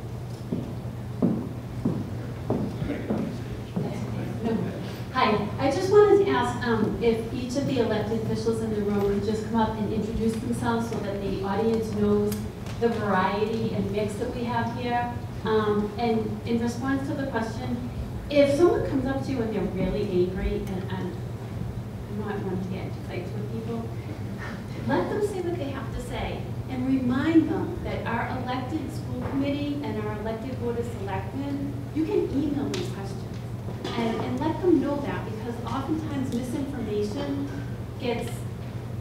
Hi, I just wanted to ask um, if each of the elected officials in the room could just come up and introduce themselves so that the audience knows the variety and mix that we have here. Um, and in response to the question, if someone comes up to you and they're really angry, and, and I'm not one to get into fights with people, let them say what they have to say and remind them that our elected school committee and our elected board of selectmen, you can email these questions. And, and let them know that, because oftentimes misinformation gets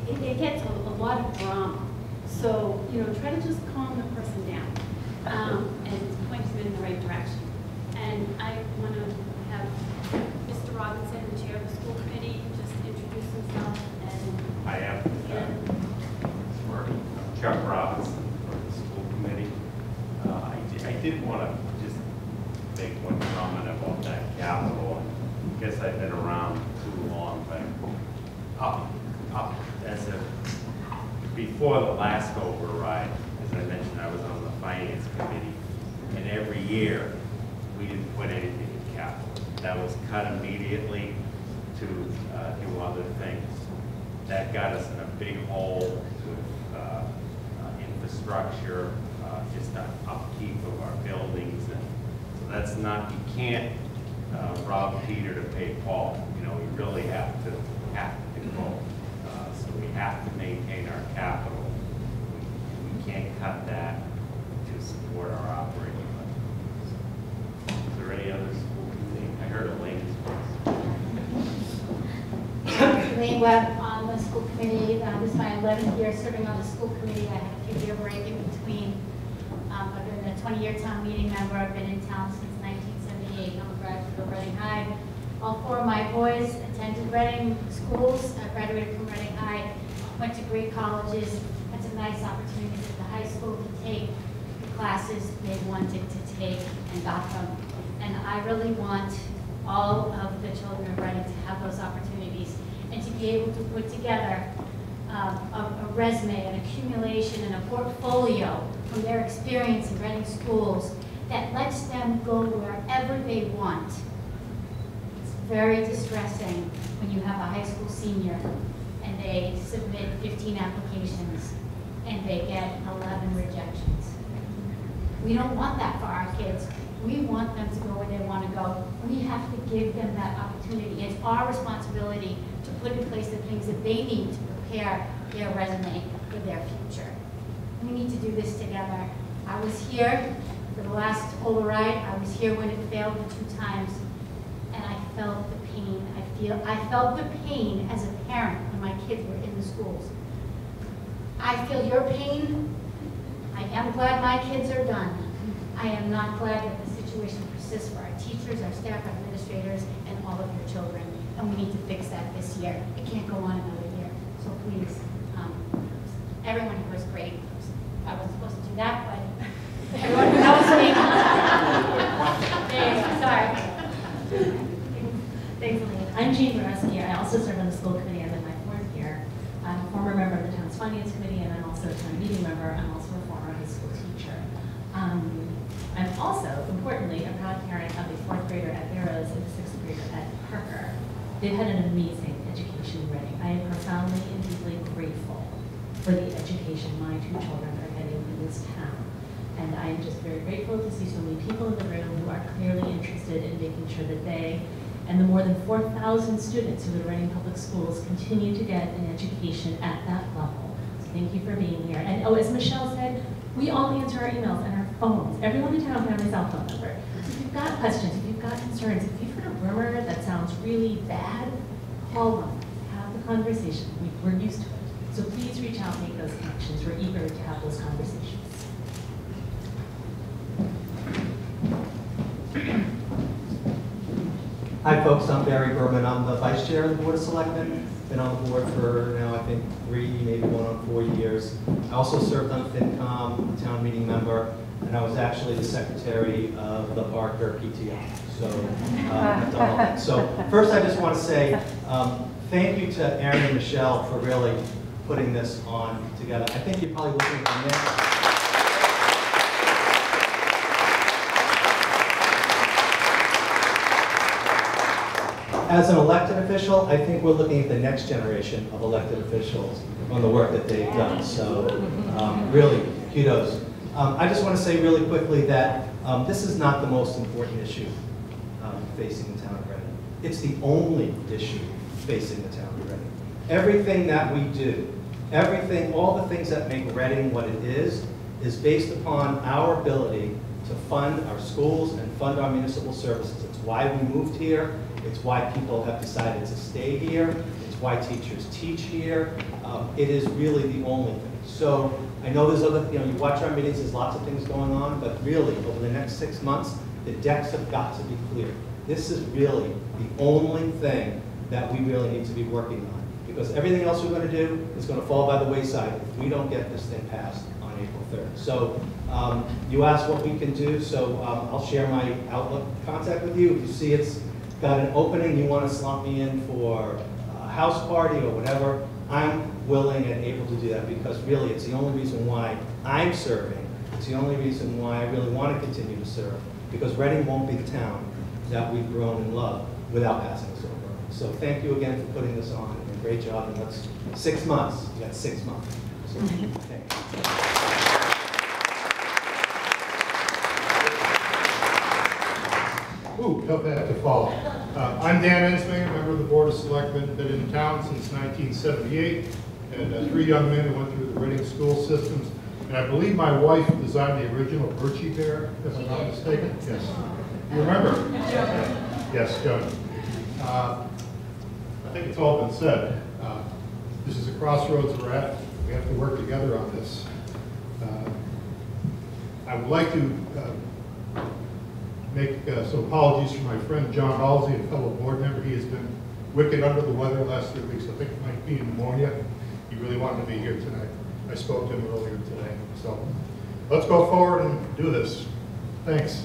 it, it gets a, a lot of drama. So, you know, try to just calm the person down um, and point them in the right direction. And I want to have Mister Robinson, the chair of the school committee, just introduce himself. And I am uh, Chuck Robinson for the school committee. Uh, I, did, I did want to just make one comment about that capital. I guess I've been around too long, but up, up as a before the last override, as I mentioned, I was on the finance committee, and every year we didn't put anything in capital. That was cut immediately to uh, do other things. That got us in a big hole with uh, uh, infrastructure, uh, just the upkeep of our buildings, and so that's not, you can't uh, rob Peter to pay Paul. You know, we really have to have to go. So we have to maintain our capital. We, we can't cut that to support our operating budget. Is there any other school committee? I heard Elaine's voice. Elaine Webb on the school committee. Uh, this is my eleventh year serving on the school committee. I had a few year break in between. Um, I've been a twenty year town meeting member. I've been in town since nineteen seventy-eight. I'm a graduate of Reading High. All four of my boys attended Reading schools. I graduated from Reading High, went to great colleges, had some nice opportunities at the high school to take the classes they wanted to take and got them. And I really want all of the children of Reading to have those opportunities and to be able to put together um, a, a resume, an accumulation, and a portfolio from their experience in Reading schools that lets them go wherever they want. Very distressing when you have a high school senior and they submit fifteen applications and they get eleven rejections. We don't want that for our kids. We want them to go where they want to go. We have to give them that opportunity. It's our responsibility to put in place the things that they need to prepare their resume for their future. We need to do this together. I was here for the last override. I was here when it failed the two times. And I felt the pain. I feel I felt the pain as a parent when my kids were in the schools. I feel your pain. I am glad my kids are done. I am not glad that the situation persists for our teachers, our staff, our administrators, and all of your children. And we need to fix that this year. It can't go on another year. So please, um, everyone here was great. I wasn't supposed to do that, but everyone who knows me. There you go. Sorry. Thanks, Elaine. I'm Jean Borowski. I also serve on the school committee. I'm in my fourth year. I'm a former member of the town's finance committee, and I'm also a town meeting member. I'm also a former high school teacher. Um, I'm also, importantly, a proud parent of a fourth grader at Barrows and a sixth grader at Parker. They've had an amazing education in Reading. I am profoundly and deeply grateful for the education my two children are getting in this town. And I am just very grateful to see so many people in the room who are clearly interested in making sure that they and the more than four thousand students who go to Reading Public Schools continue to get an education at that level. So thank you for being here. And oh, as Michelle said, we all answer our emails and our phones. Everyone in town can have a cell phone number. So if you've got questions, if you've got concerns, if you've heard a rumor that sounds really bad, call them, have the conversation. We, we're used to it. So please reach out, make those connections. We're eager to have those conversations. Hi folks, I'm Barry Berman. I'm the Vice Chair of the Board of Selectmen. Been on the board for now, I think, three, maybe going on four years. I also served on FinCom, a town meeting member, and I was actually the secretary of the Parker P T O. So, uh, I've done all that. So first I just want to say um, thank you to Aaron and Michelle for really putting this on together. I think you're probably looking at the next. As an elected official, I think we're looking at the next generation of elected officials on the work that they've done. So um, really, kudos. Um, I just want to say really quickly that um, this is not the most important issue um, facing the town of Reading. It's the only issue facing the town of Reading. Everything that we do, everything, all the things that make Reading what it is, is based upon our ability to fund our schools and fund our municipal services. It's why we moved here. It's why people have decided to stay here. It's why teachers teach here. Um, it is really the only thing. So I know there's other, you know, you watch our meetings, there's lots of things going on, but really, over the next six months, the decks have got to be clear. This is really the only thing that we really need to be working on, because everything else we're going to do is going to fall by the wayside if we don't get this thing passed on April third. So um, you asked what we can do, so um, I'll share my Outlook contact with you. If you see it's got an opening, you want to slot me in for a house party or whatever, I'm willing and able to do that, because really it's the only reason why I'm serving. It's the only reason why I really want to continue to serve, because Reading won't be the town that we've grown and loved without passing this over. So thank you again for putting this on, and great job, and let's, six months, you got six months. So, thank you. Ooh, tough act to follow. Uh, I'm Dan Ensminger, member of the Board of Selectmen, been in town since nineteen seventy-eight, and uh, three young men who went through the Reading school systems. And I believe my wife designed the original Birchie Bear, if I'm not mistaken. Yes. You remember? Yes, good. Uh, I think it's all been said. Uh, this is a crossroads we're at. We have to work together on this. Uh, I would like to uh, make uh, some apologies for my friend John Halsey, a fellow board member. He has been wicked under the weather the last three weeks. I think it might be pneumonia. He really wanted to be here tonight. I spoke to him earlier today. So let's go forward and do this. Thanks.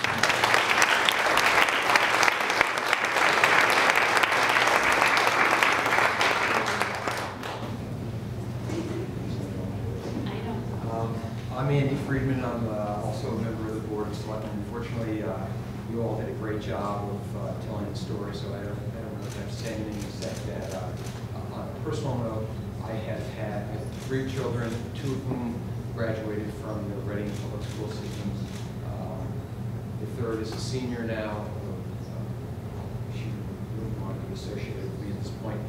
I'm Andy Friedman. I'm uh, also a member of the Board of Selectmen. Unfortunately, uh, you all did a great job of uh, telling the story, so I don't, I don't really have to say anything except that uh, on a personal note, I have had I have three children, two of whom graduated from the Reading Public School systems. Um, the third is a senior now. Uh, she wouldn't want to be associated with me at this point.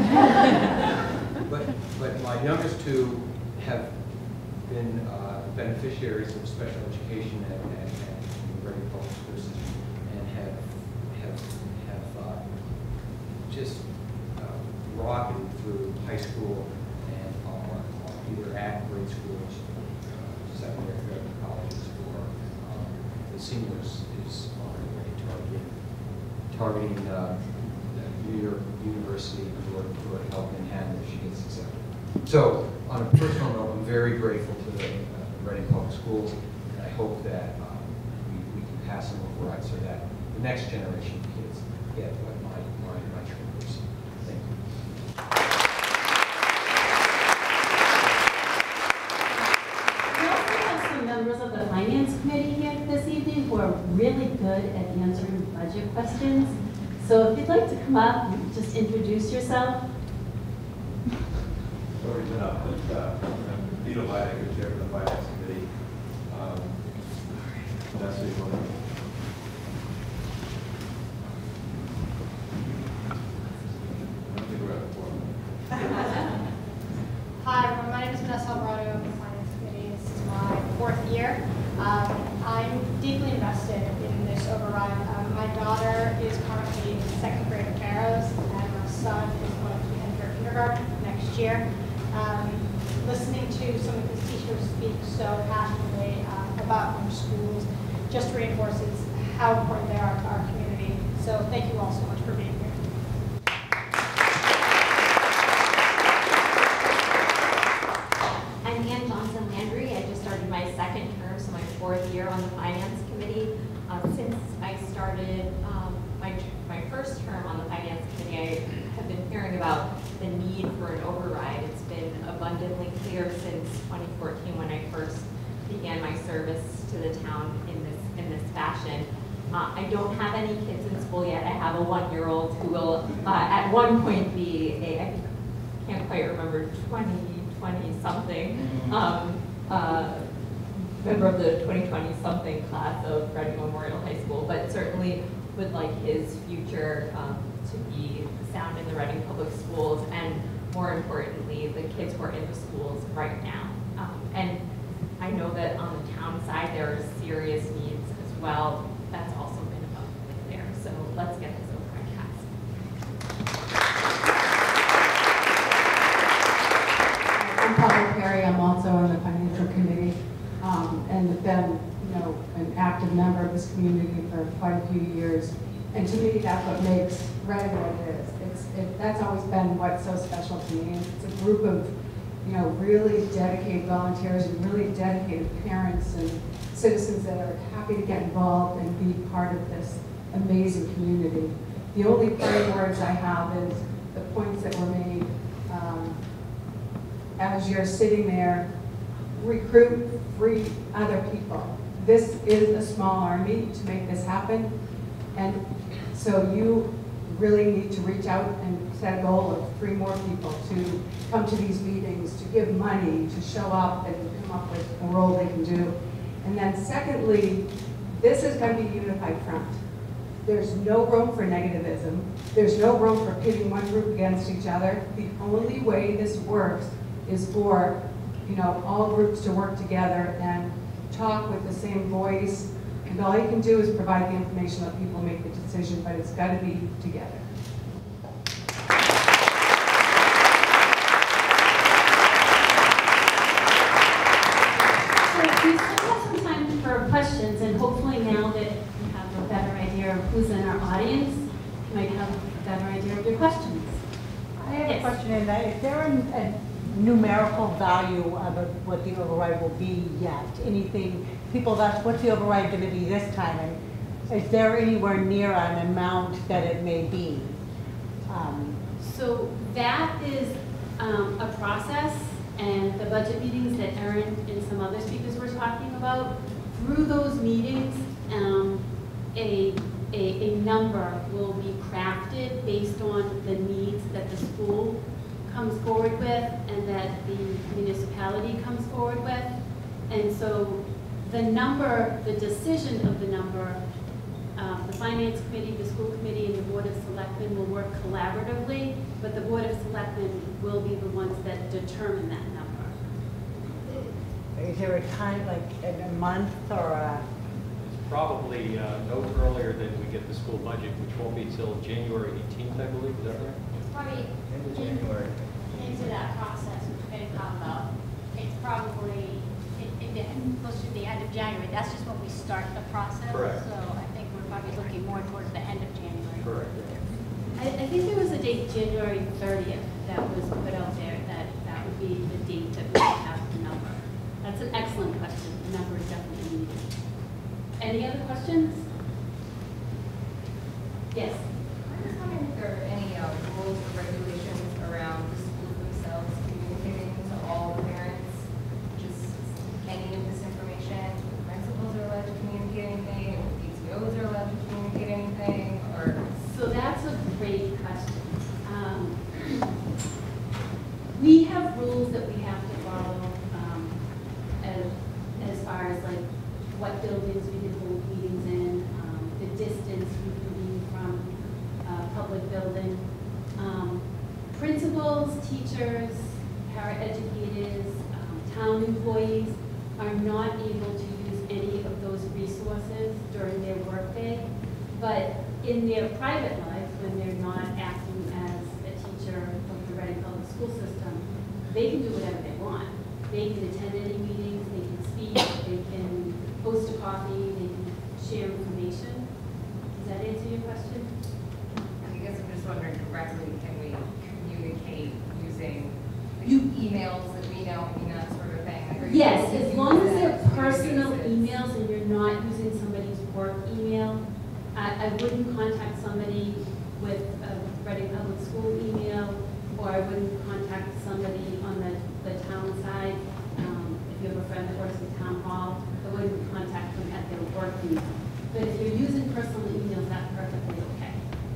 but, but my youngest two have been uh, beneficiaries of special education at, at, at the Reading Public School System, and have have have uh, just uh, rocketed through high school and are, are either at grade schools, uh, secondary, or colleges, or um, the seniors is on their way targeting targeting uh, the New York University for for help in Manhattan if she gets accepted. So, on a personal note, I'm very grateful to the uh, Reading Public Schools, and I hope that um, we, we can pass them override so that the next generation of kids get what my, my, my true person. Thank you. We also have some members of the Finance Committee here this evening who are really good at answering budget questions. So if you'd like to come up and just introduce yourself. Already been up, but uh, I'm Peter Leidinger, chair of the Finance Committee. Um, Vanessa, you want to? I think we're at the forum. Hi, everyone. My name is Vanessa Alvarado of the Finance Committee. This is my fourth year. Um, I'm deeply invested in this override. Um, my daughter is currently in second grade at Barrows, and my son is going to enter kindergarten next year. Um, listening to some of these teachers speak so passionately uh, about our schools just reinforces how important they are to our community. So thank you all so much for being here. I'm Ann Johnson Landry. I just started my second term, so my fourth year on the Finance Committee. Uh, since I started um, my, my first term on the Finance Committee, I have been hearing about the need for an override. It's been abundantly clear since twenty fourteen when I first began my service to the town in this in this fashion. Uh, I don't have any kids in school yet. I have a one-year-old who will uh, at one point be a, I can't quite remember, twenty, twenty something, um, uh, member of the twenty twenty something class of Reading Memorial High School, but certainly would like his future um, to be sound in the Reading Public Schools, and more importantly, the kids who are in the schools right now. Um, and I know that on the town side, there are serious needs as well. That's also been abundantly clear. So let's get this override passed. and have been, you know, an active member of this community for quite a few years. And to me, that's what makes Reading what it is. It's, it, that's always been what's so special to me. It's a group of, you know, really dedicated volunteers and really dedicated parents and citizens that are happy to get involved and be part of this amazing community. The only parting words I have is the points that were made um, as you're sitting there, recruit free other people. This is a small army to make this happen, and so you really need to reach out and set a goal of three more people to come to these meetings, to give money, to show up and come up with a role they can do. And then secondly, this is going to be a unified front. There's no room for negativism. There's no room for pitting one group against each other. The only way this works is for, you know, all groups to work together and talk with the same voice. And all you can do is provide the information, let people make the decision, but it's got to be together. So we still have some time for questions, and hopefully now that you have a better idea of who's in our audience, you might have a better idea of your questions. I have Yes. a question, and that is there a, a numerical value of a, what the override will be yet? Anything, people have asked, what's the override going to be this time? And is there anywhere near an amount that it may be? Um, So that is um, a process, and the budget meetings that Erin and some other speakers were talking about, through those meetings, um, a, a, a number will be crafted based on the needs that the school comes forward with and that the municipality comes forward with. And so the number, the decision of the number, um, the finance committee, the school committee, and the board of selectmen will work collaboratively, but the board of selectmen will be the ones that determine that number. Is there a time, like in a month or a? Probably uh, no earlier than we get the school budget, which won't be till January eighteenth, I believe, is that right? It's probably End of January. into that process, which we're going to talk about. It's probably, it, it it goes through the end of January. That's just when we start the process. Correct. So I think we're probably looking more towards the end of January. Correct. I, I think there was a date, January thirtieth, that was put out there, that that would be the date that we would have the number. That's an excellent question. The number is definitely needed. Any other questions? Yes. I'm just wondering if there are any uh, rules or regulations around the schools themselves communicating to all the parents, just any of this information. The principals are allowed to communicate anything, P T Os are allowed to communicate anything, or? So that's a great question. Um, we have rules that we have to follow um, as, as far as like what buildings we can hold meetings in, um, the distance we can be from a public building. Um, principals, teachers, paraeducators, um, town employees are not able to use any of those resources during their workday, but in their private life, when they're not acting as a teacher of the Reading Public School System, they can do whatever they want. They can attend any meetings, they can speak, they can host a coffee, they can share information. Does that answer your question? I guess I'm just wondering directly, can we communicate using like, emails that we know, I mean, that sort of thing? Like, are you Yes, able to as use long as that they're to personal use it? emails and you're not using somebody's work email. I, I wouldn't contact somebody with a Reading Public School email, or I wouldn't contact somebody on the, the town side. Um, if you have a friend that works in town hall, I wouldn't contact them at their work email. But if you're using personal emails, that's perfectly okay.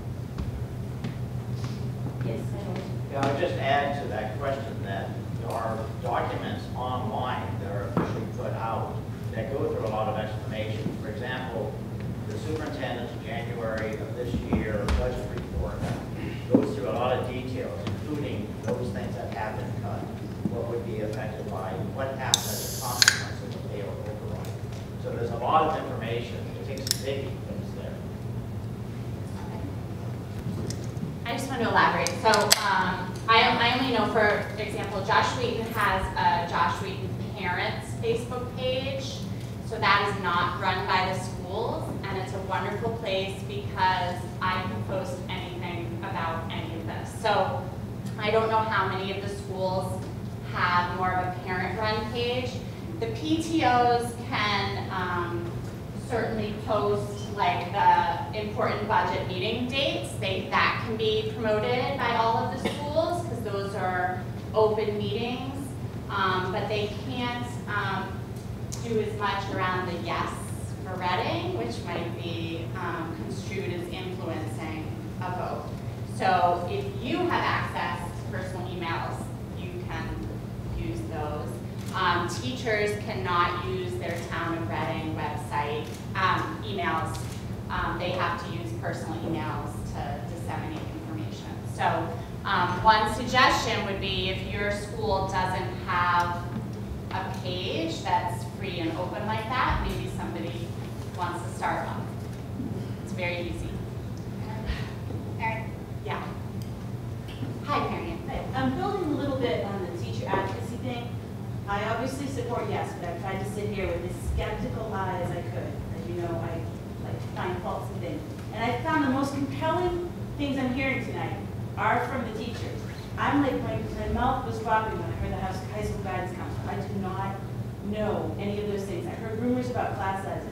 Yes? Yeah, I would just add to that question that there are documents online that are officially put out that go through a lot of explanation. For example, the superintendent's January of this year budget report goes through a lot of details, including those things that have been cut, what would be affected by, what happened as a consequence of the payroll override. So there's a lot of information. It takes a digging, but it's there. I just want to elaborate. So um, I, I only know, for example, Josh Wheaton has a Josh Wheaton Parents Facebook page. So that is not run by the schools, and it's a wonderful place because I can post anything about any of this. So I don't know how many of the schools have more of a parent-run page. The P T Os can um, certainly post like the important budget meeting dates. They, that can be promoted by all of the schools because those are open meetings, um, but they can't um, do as much around the yes for Reading, which might be um, construed as influencing a vote. So if you have access to personal emails, you can use those. Um, teachers cannot use their Town of Reading website um, emails. Um, they have to use personal emails to disseminate information. So um, one suggestion would be if your school doesn't have a page that's free and open like that, maybe somebody wants to start one. It's very easy. Erin? Yeah. Hi, Marion. Hi. I'm building a little bit on the teacher advocacy thing. I obviously support yes, but I've tried to sit here with as skeptical eye as I could. As you know, I like to find faults in things. And I found the most compelling things I'm hearing tonight are from the teachers. I'm like, my, my mouth was dropping when I heard the House High School Guidance Council. I do not know any of those things. I heard rumors about class sizes.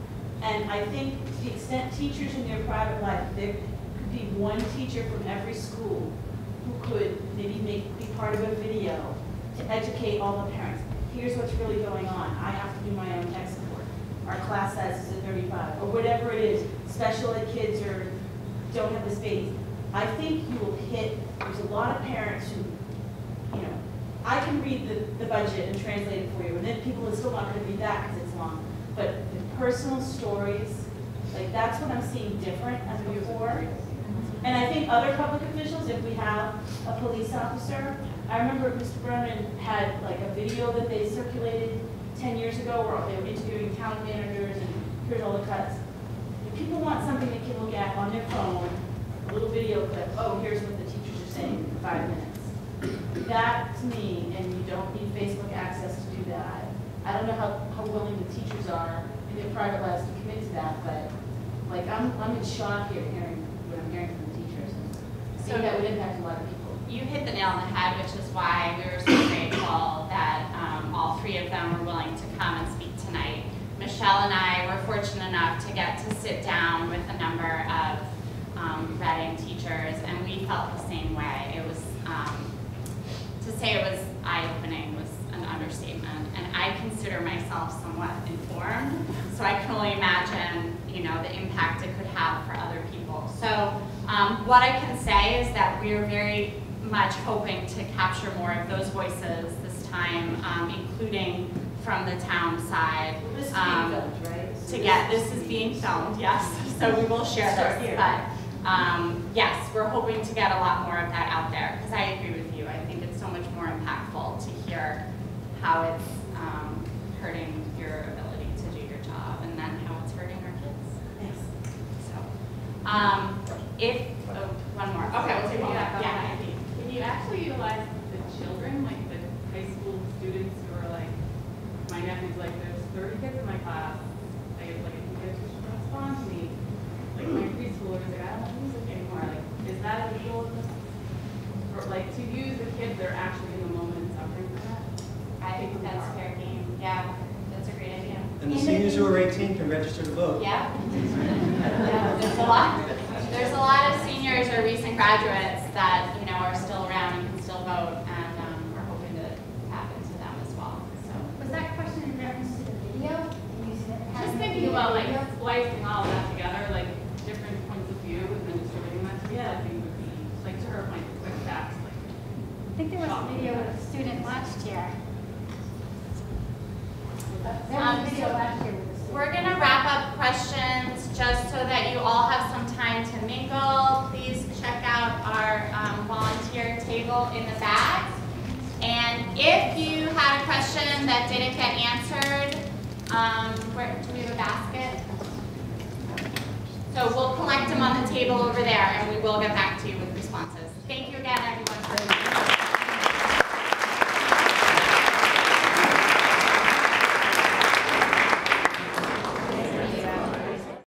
And I think to the extent teachers in their private life, there could be one teacher from every school who could maybe make be part of a video to educate all the parents. Here's what's really going on. I have to do my own tech support. Our class size is at thirty-five, or whatever it is. Special ed kids or don't have the space. I think you will hit, there's a lot of parents who, you know, I can read the, the budget and translate it for you, and then people are still not going to read that because it's long. But the personal stories, like that's what I'm seeing different as before. And I think other public officials, if we have a police officer, I remember Mister Brennan had like a video that they circulated ten years ago where they were interviewing town managers and here's all the cuts. If people want something they can look at on their phone, a little video clip, oh, here's what the teachers are saying in five minutes. That to me, and you don't need Facebook access to do that. I don't know how, how willing the teachers are in their private lives to commit to that, but like I'm, I'm in shock here hearing what I'm hearing from the teachers. I think that would impact a lot of people. You hit the nail on the head, which is why we were so grateful that um, all three of them were willing to come and speak tonight. Michelle and I were fortunate enough to get to sit down with a number of um, Reading teachers, and we felt the same way. It was, um, to say it was eye-opening was an understatement, and I consider myself somewhat informed, so I can only imagine, you know, the impact it could have for other people. So um, what I can say is that we are very much hoping to capture more of those voices this time, um, including from the town side. This is um, being filmed, right? To get, this is being filmed, yes, so we will share Start this, here. but um, yes, we're hoping to get a lot more of that out there, because I agree with you. I think it's so much more impactful to hear how it's um, hurting your ability to do your job, and then how it's hurting our kids. Thanks. So, um, if, oh, one more, okay, we'll take one more. Yeah. Can you actually utilize the children, like the high school students who are like, my nephew's like, there's thirty kids in my class, I get like, I can get a teacher to respond to me. Like my preschoolers, like, I don't want music anymore. Like, is that a legal, or like to use the kids that are actually in the moment and suffering from that? I think that's fair game. Yeah, that's a great idea. And the seniors who are eighteen can register to vote. Yeah. Yeah, there's a lot. There's a lot of seniors or recent graduates that, you know, are still around and can still vote, and um, we're hoping to tap into them as well. So. Was that question in reference to the video? You said Just thinking about like splicing all that together, like different points of view, and then distributing that to people, I think would be, like to her point, quick facts. Like, I think there was a video of a student last year. There was Um, a video so last year with a student. We're going to wrap up questions just so that you all have some time to mingle. Please check out our um, volunteer table in the back. And if you had a question that didn't get answered, um, where, do we have a basket? So we'll collect them on the table over there, and we will get back to you with responses. Thank you again, everyone.